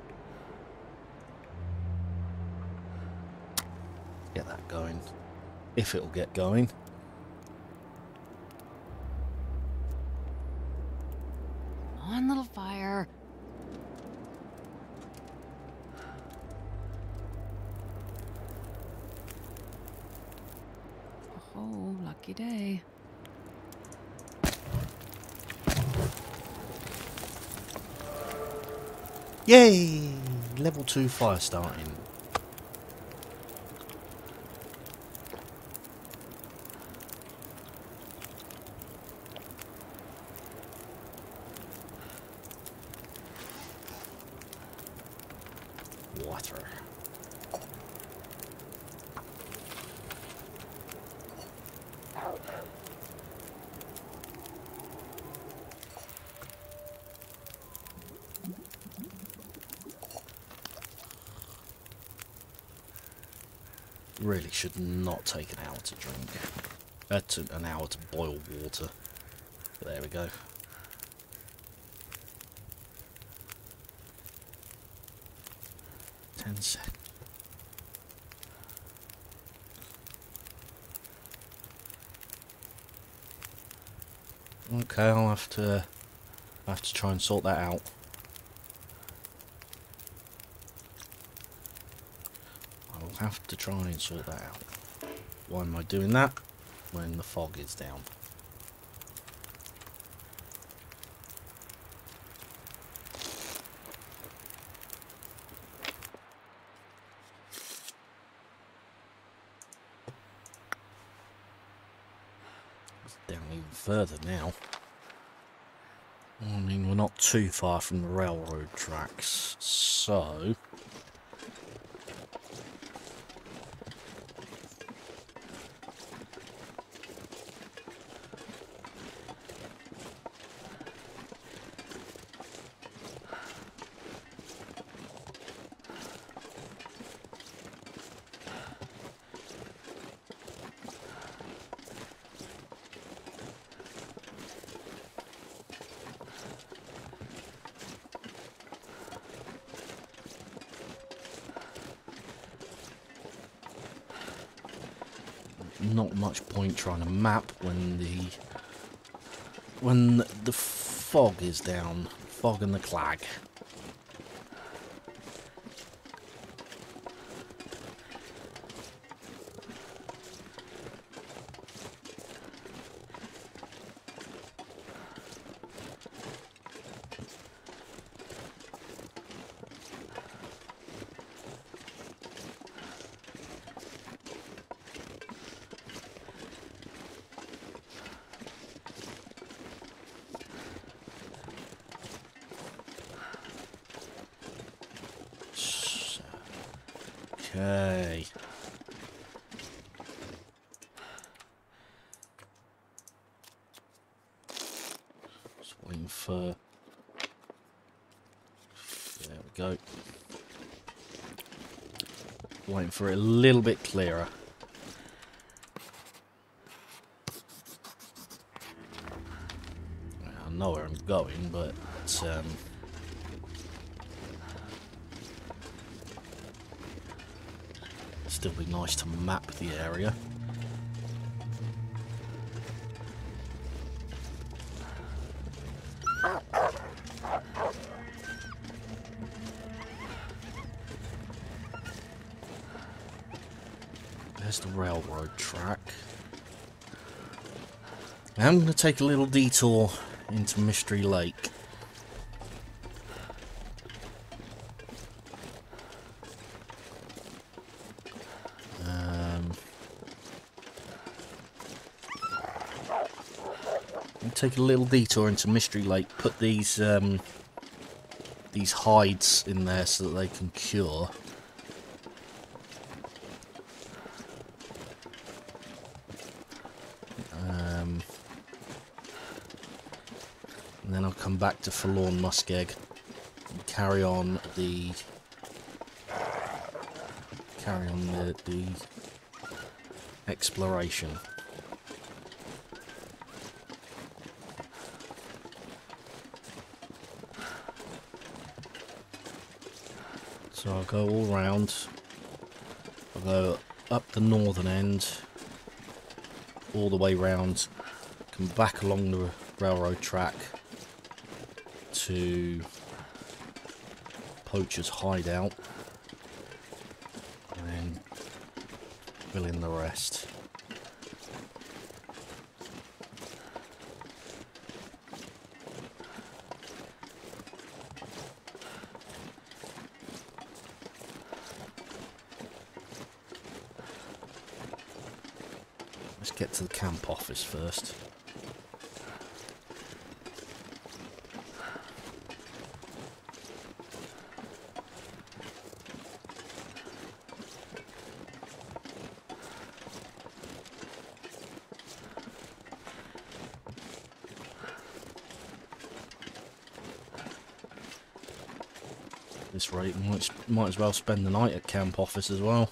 Get that going. if it'll get going. Come on, little fire. Oh, lucky day. Yay! Level 2 fire starting. Water. Really should not take an hour to drink. An hour to boil water. But there we go. Seconds. Okay, I'll have to try and sort that out. I will have to try and sort that out. Why am I doing that when the fog is down? It's down even further now. I mean, we're not too far from the railroad tracks, so... not much point trying to map when the fog is down. Fog and the clag. Okay. Just waiting for... There we go. Waiting for it a little bit clearer. I know where I'm going, but... still be nice to map the area. There's the railroad track. I'm going to take a little detour into Mystery Lake. Take a little detour into Mystery Lake, put these hides in there so that they can cure. And then I'll come back to Forlorn Muskeg and carry on the exploration. So I'll go all round. I'll go up the northern end, all the way round, come back along the railroad track to Poacher's hideout, and then fill in the rest. Let's get to the camp office first. At this rate, might as well spend the night at camp office as well.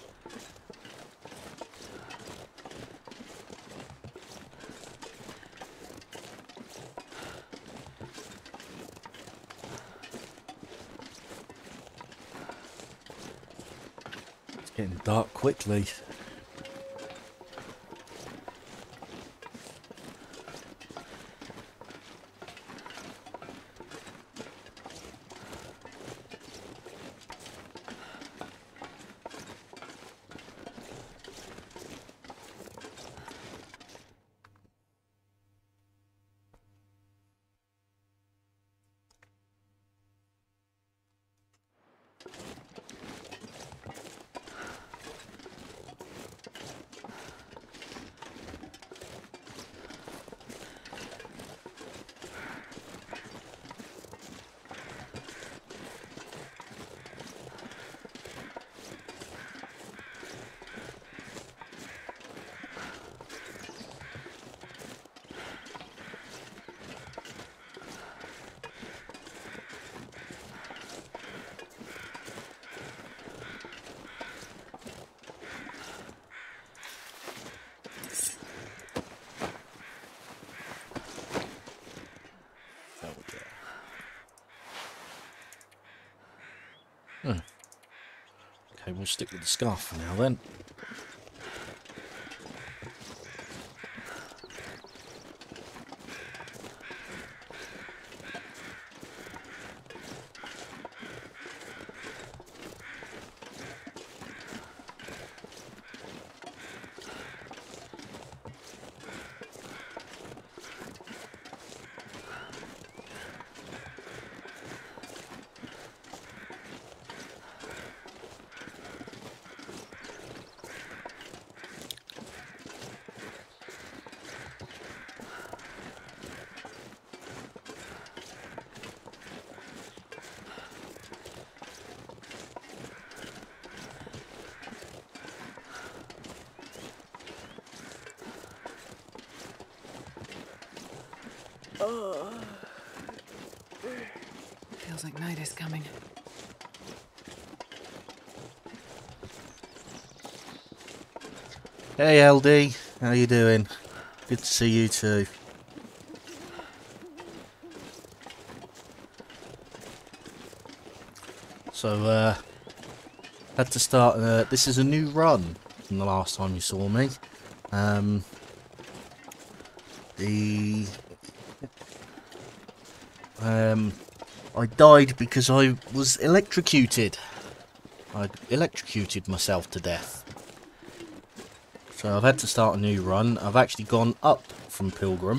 It's getting dark quickly. Okay, we'll stick with the scarf for now then. Feels like night is coming. Hey LD, how you doing? Good to see you too. So, had to start, this is a new run from the last time you saw me. I died because I was electrocuted. I electrocuted myself to death. So I've had to start a new run. I've actually gone up from Pilgrim.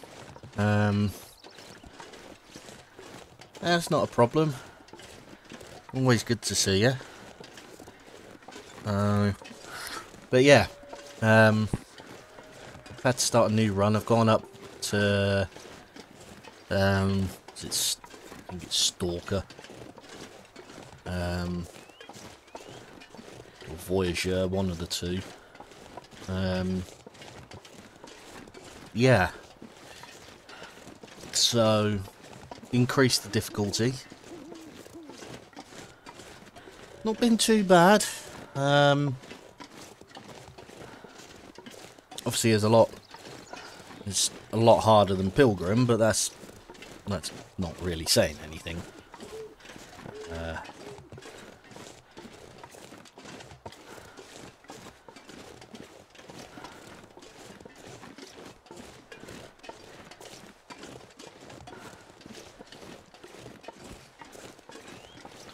That's not a problem. Always good to see you. But yeah, I've had to start a new run. I've gone up to I think it's Stalker, or Voyager, one of the two. Yeah. So, increase the difficulty. Not been too bad. Obviously, it's a lot harder than Pilgrim, but that's not really saying anything.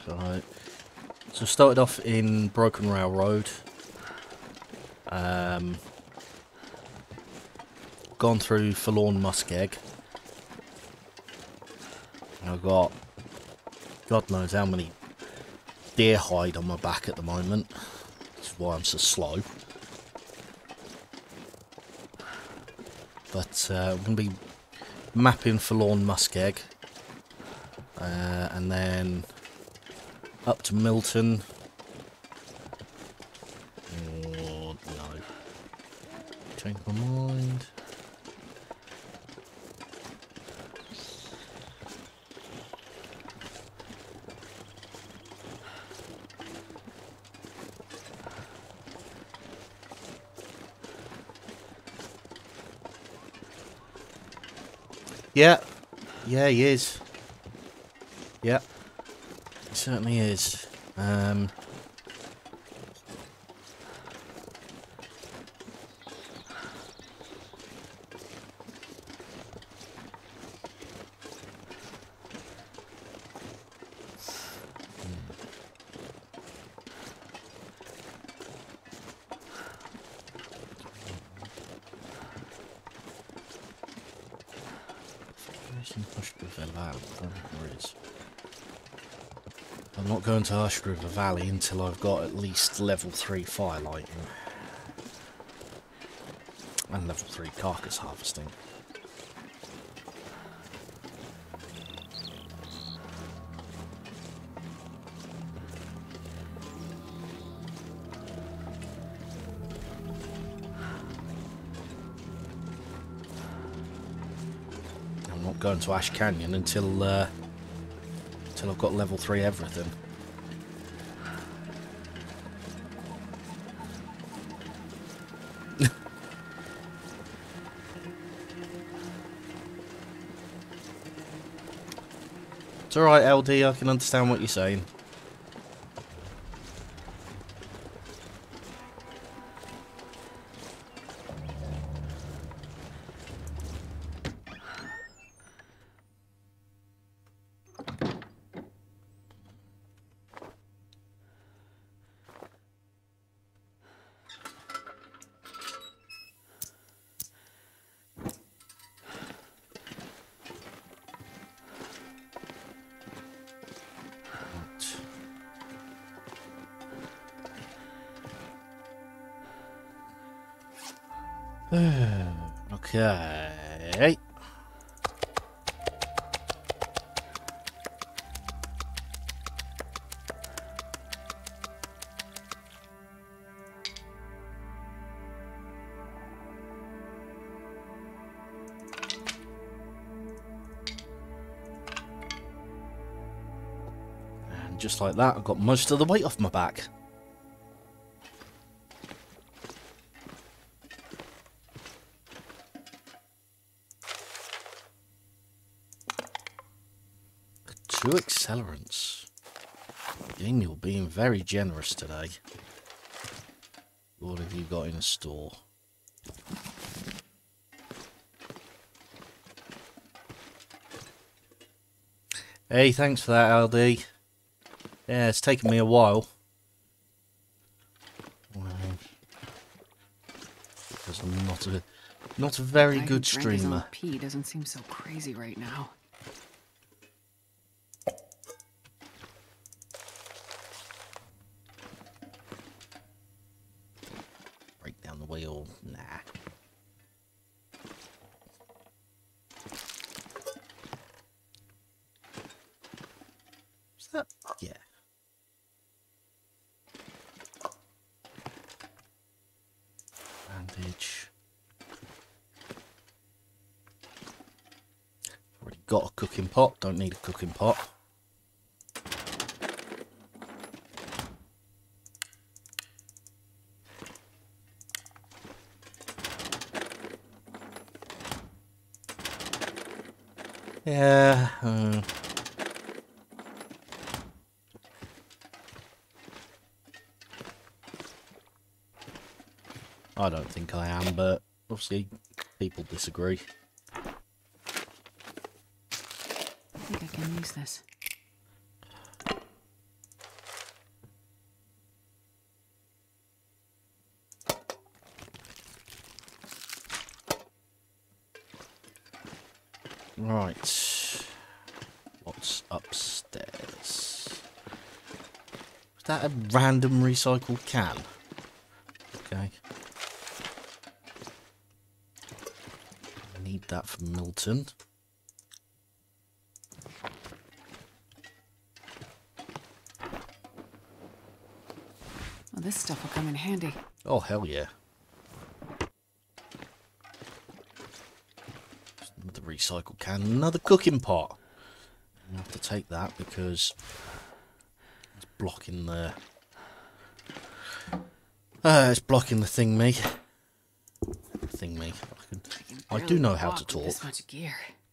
Right. So started off in Broken Railroad. Gone through Forlorn Muskeg. I've got God knows how many deer hide on my back at the moment. That's why I'm so slow. But I'm going to be mapping Forlorn Muskeg. And then up to Milton. Oh, no. Change my mind. Yeah. Yeah, he is. Yeah. He certainly is. I'm not going to Hush River Valley until I've got at least level 3 firelighting and level 3 carcass harvesting. I'm not going to Ash Canyon until I've got level 3 everything. It's alright, LD, I can understand what you're saying. Okay. And just like that, I've got most of the weight off my back. Two accelerants. Game, you're being very generous today. What have you got in store? Hey, thanks for that, LD. Yeah, it's taken me a while. Because I'm not a very good streamer. P doesn't seem so crazy right now. Break down the wheel. Nah. Is that? Yeah. Bandage. Already got a cooking pot. Don't need a cooking pot. Yeah. I don't think I am, but obviously people disagree. I think I can use this. Right. What's upstairs? Is that a random recycled can? Okay. I need that for Milton. Well, this stuff will come in handy. Oh, hell yeah. Another recycled can, another cooking pot. I have to take that because it's blocking the... it's blocking the thingy. I do know how to talk. This much gear.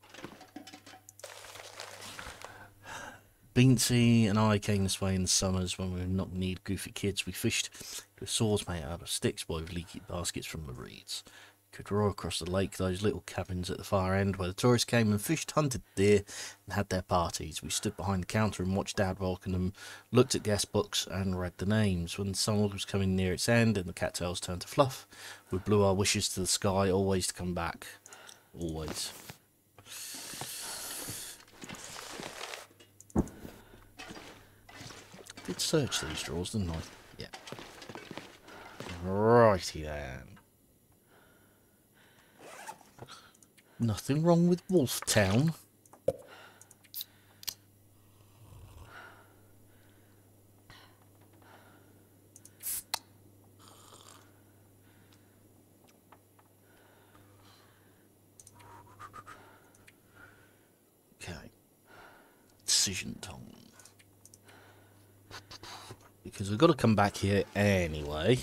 Beansy and I came this way in the summers when we were not need goofy kids. We fished with saws made out of sticks with leaky baskets from the reeds. Could row across the lake, those little cabins at the far end where the tourists came and fished, hunted deer and had their parties. We stood behind the counter and watched Dad welcome them, looked at guest books and read the names. When the summer was coming near its end and the cattails turned to fluff, we blew our wishes to the sky, always to come back. Always. Did search these drawers, didn't I? Yeah. Righty then. Nothing wrong with Wolftown. Okay. Decision time. Because we've got to come back here anyway.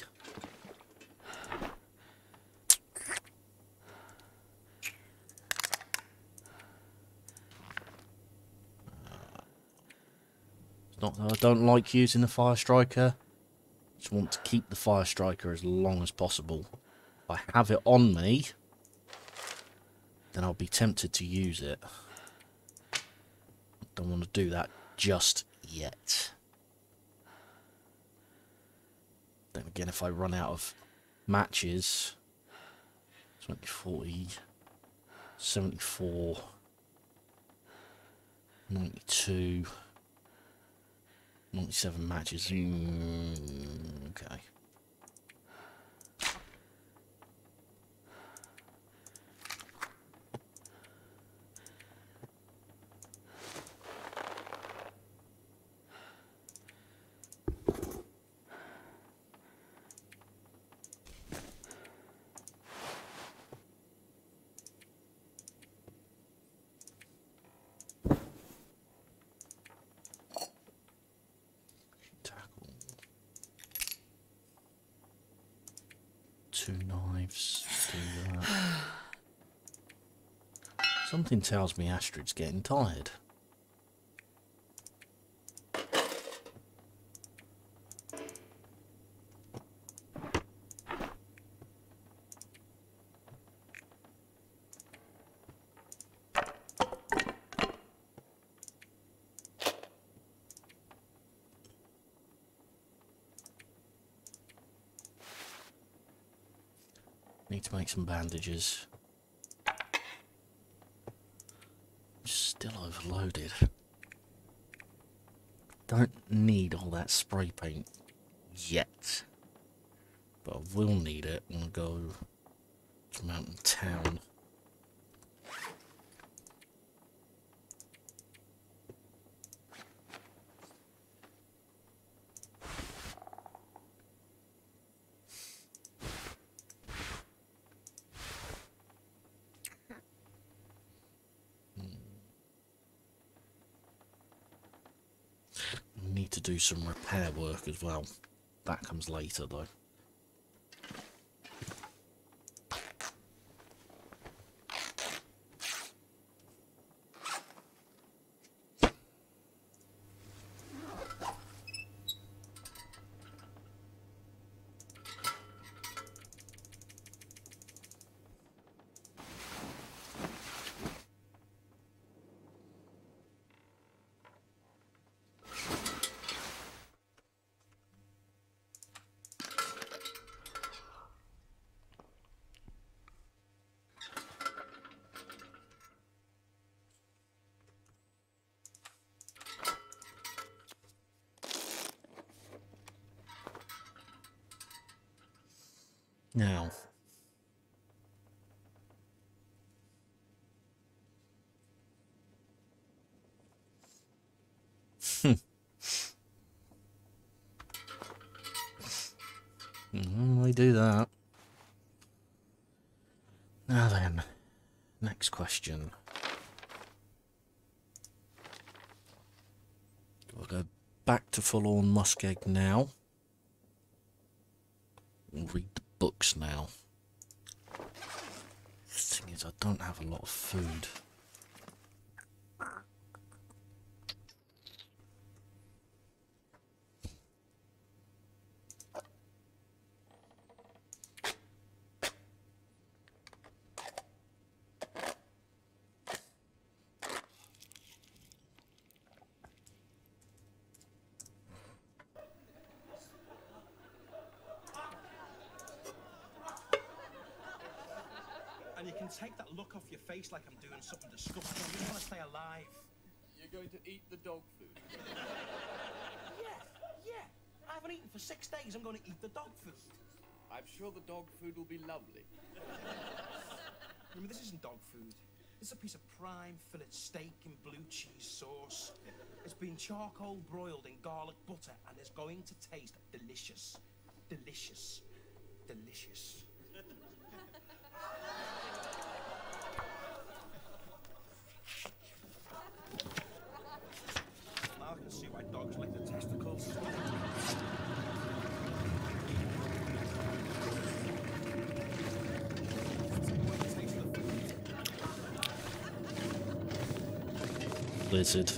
It's not that I don't like using the Fire Striker. I just want to keep the Fire Striker as long as possible. If I have it on me, then I'll be tempted to use it. Don't want to do that just yet. Then again, if I run out of matches, 20, 40, 74, 92, 97 matches. Okay. Two knives, do that. Something tells me Astrid's getting tired. Need to make some bandages. Still overloaded. Don't need all that spray paint yet. But I will need it when I go to Mountain Town. Need to do some repair work as well. That comes later though. Now, we do that. Now then, next question. I'll go back to Forlorn Muskeg now. And read the books now. The thing is, I don't have a lot of food. And you can take that look off your face like I'm doing something disgusting. You want to stay alive. You're going to eat the dog food. Yeah. I haven't eaten for 6 days. I'm going to eat the dog food. I'm sure the dog food will be lovely. Remember, this isn't dog food. This is a piece of prime fillet steak in blue cheese sauce. It's been charcoal broiled in garlic butter and is going to taste delicious. Delicious. Delicious. Now I can see why dogs like the testicles. Blizzard.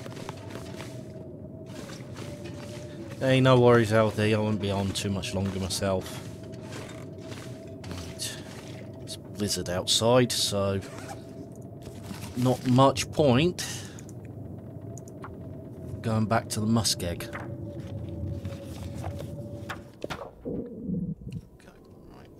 Hey, no worries out there. I won't be on too much longer myself. Right. It's blizzard outside, so not much point going back to the muskeg. Okay, right.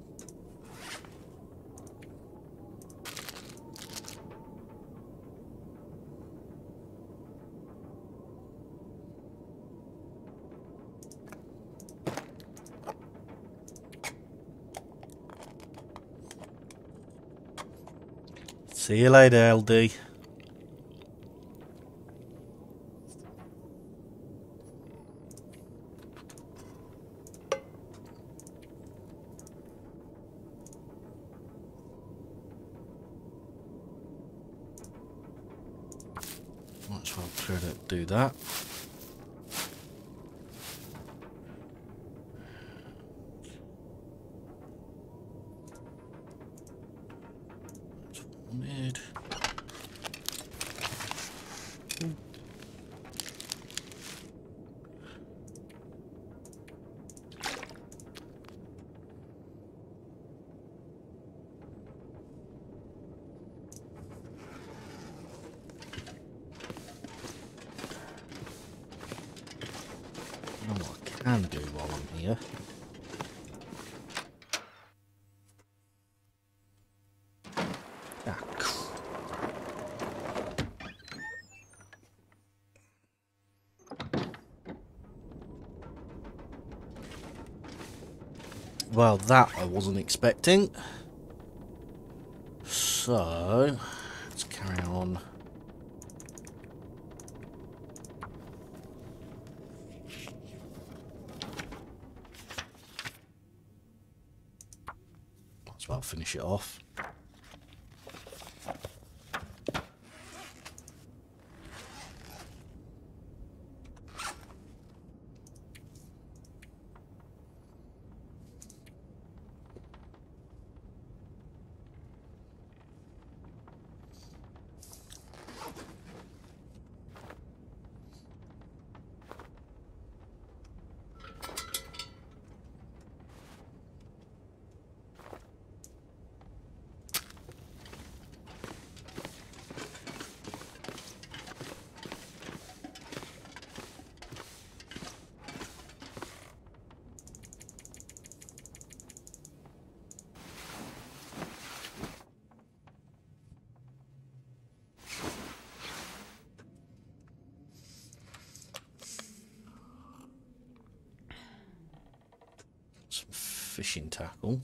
See you later, LD. Might as well do that. That's wanted. I know what I can do while I'm here. Ah, well, that I wasn't expecting. So, let's carry on. Might as well finish it off. fishing tackle.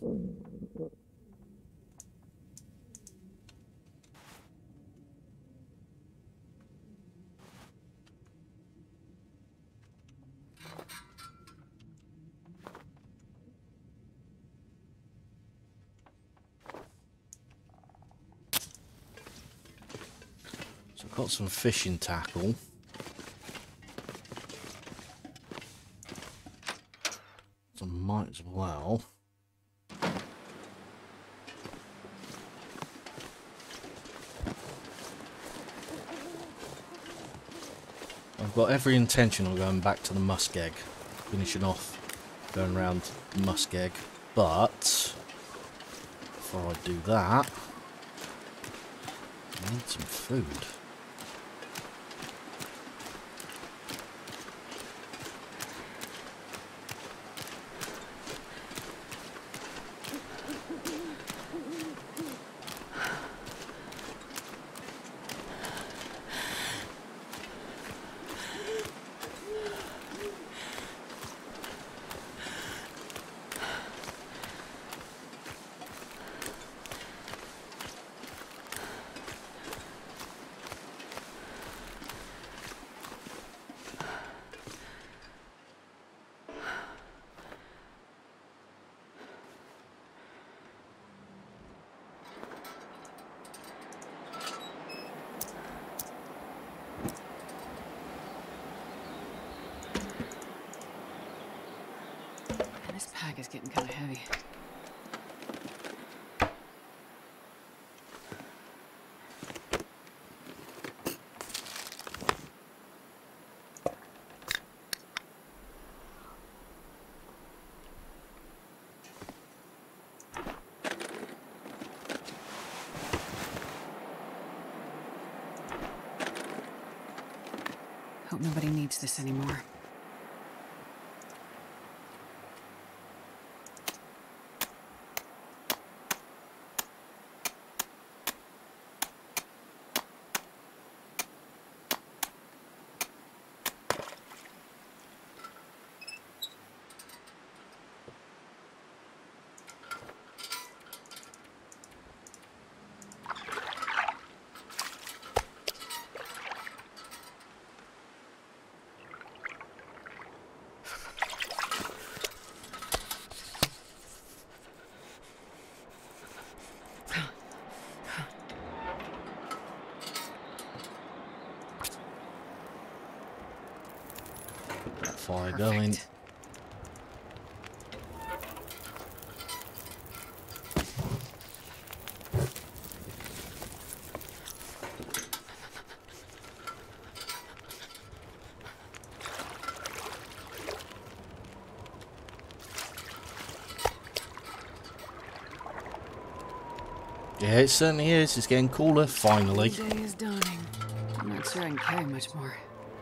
So I've got some fishing tackle. So I might as well. I've got every intention of going back to the muskeg, finishing off going around the muskeg, but before I do that, I need some food. This pack is getting kind of heavy. Hope nobody needs this anymore. Fire Perfect. going. Yeah, it certainly is. It's getting cooler, finally. The day is dawning. I'm not sure I can carry much more.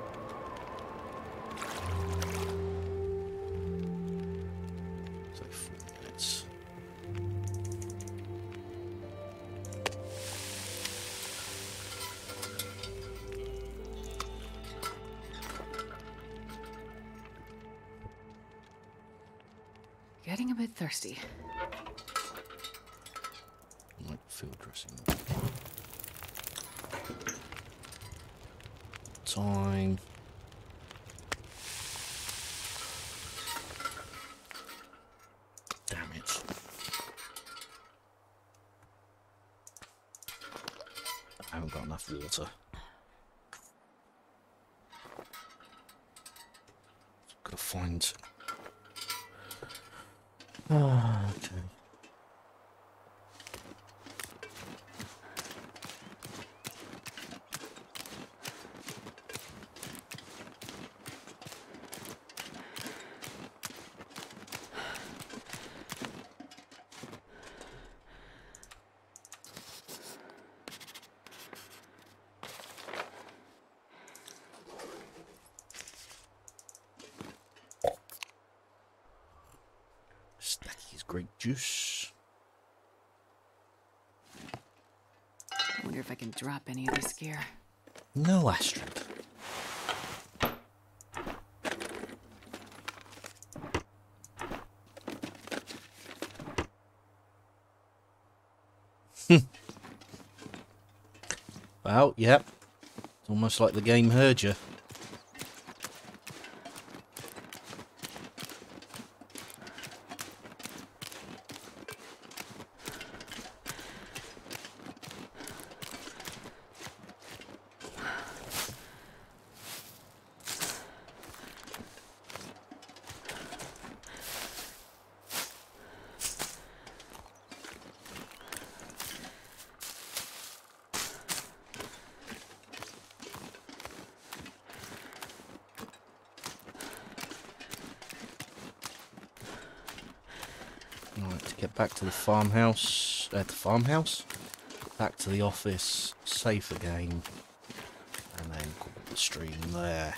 So 4 minutes. Getting a bit thirsty. Like field dressing. Time. Damn it. I haven't got enough water. Gotta find. Okay. Stacky's grape juice. I wonder if I can drop any of this gear. No, Astrid. Well, yep. It's almost like the game heard you. Right, to get back to the farmhouse, back to the office, safe again, and then call the stream there.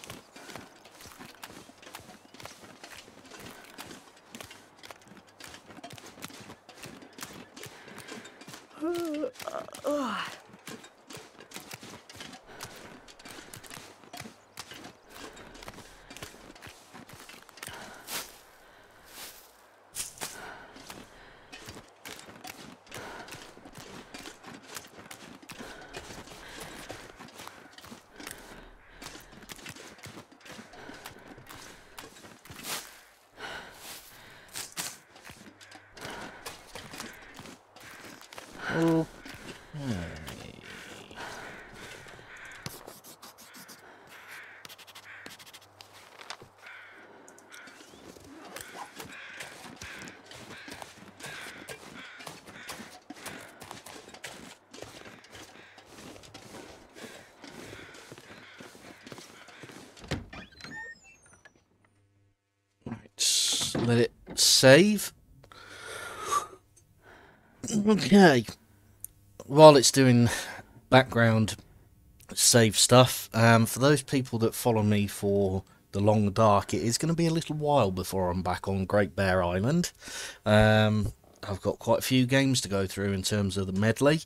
Okay. Right, let it save. Okay. While it's doing background save stuff, for those people that follow me for the Long Dark, it is going to be a little while before I'm back on Great Bear Island. I've got quite a few games to go through in terms of the medley.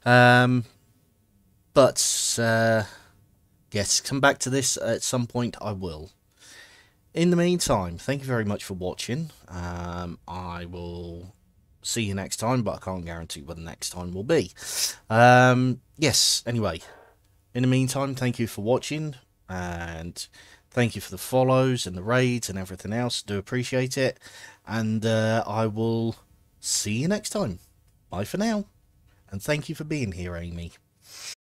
But yes, come back to this at some point, I will. In the meantime, thank you very much for watching. I will see you next time, but I can't guarantee what the next time will be. Yes, anyway, in the meantime, thank you for watching, and thank you for the follows and the raids and everything else. Do appreciate it, and I will see you next time. Bye for now, and thank you for being here, Amy.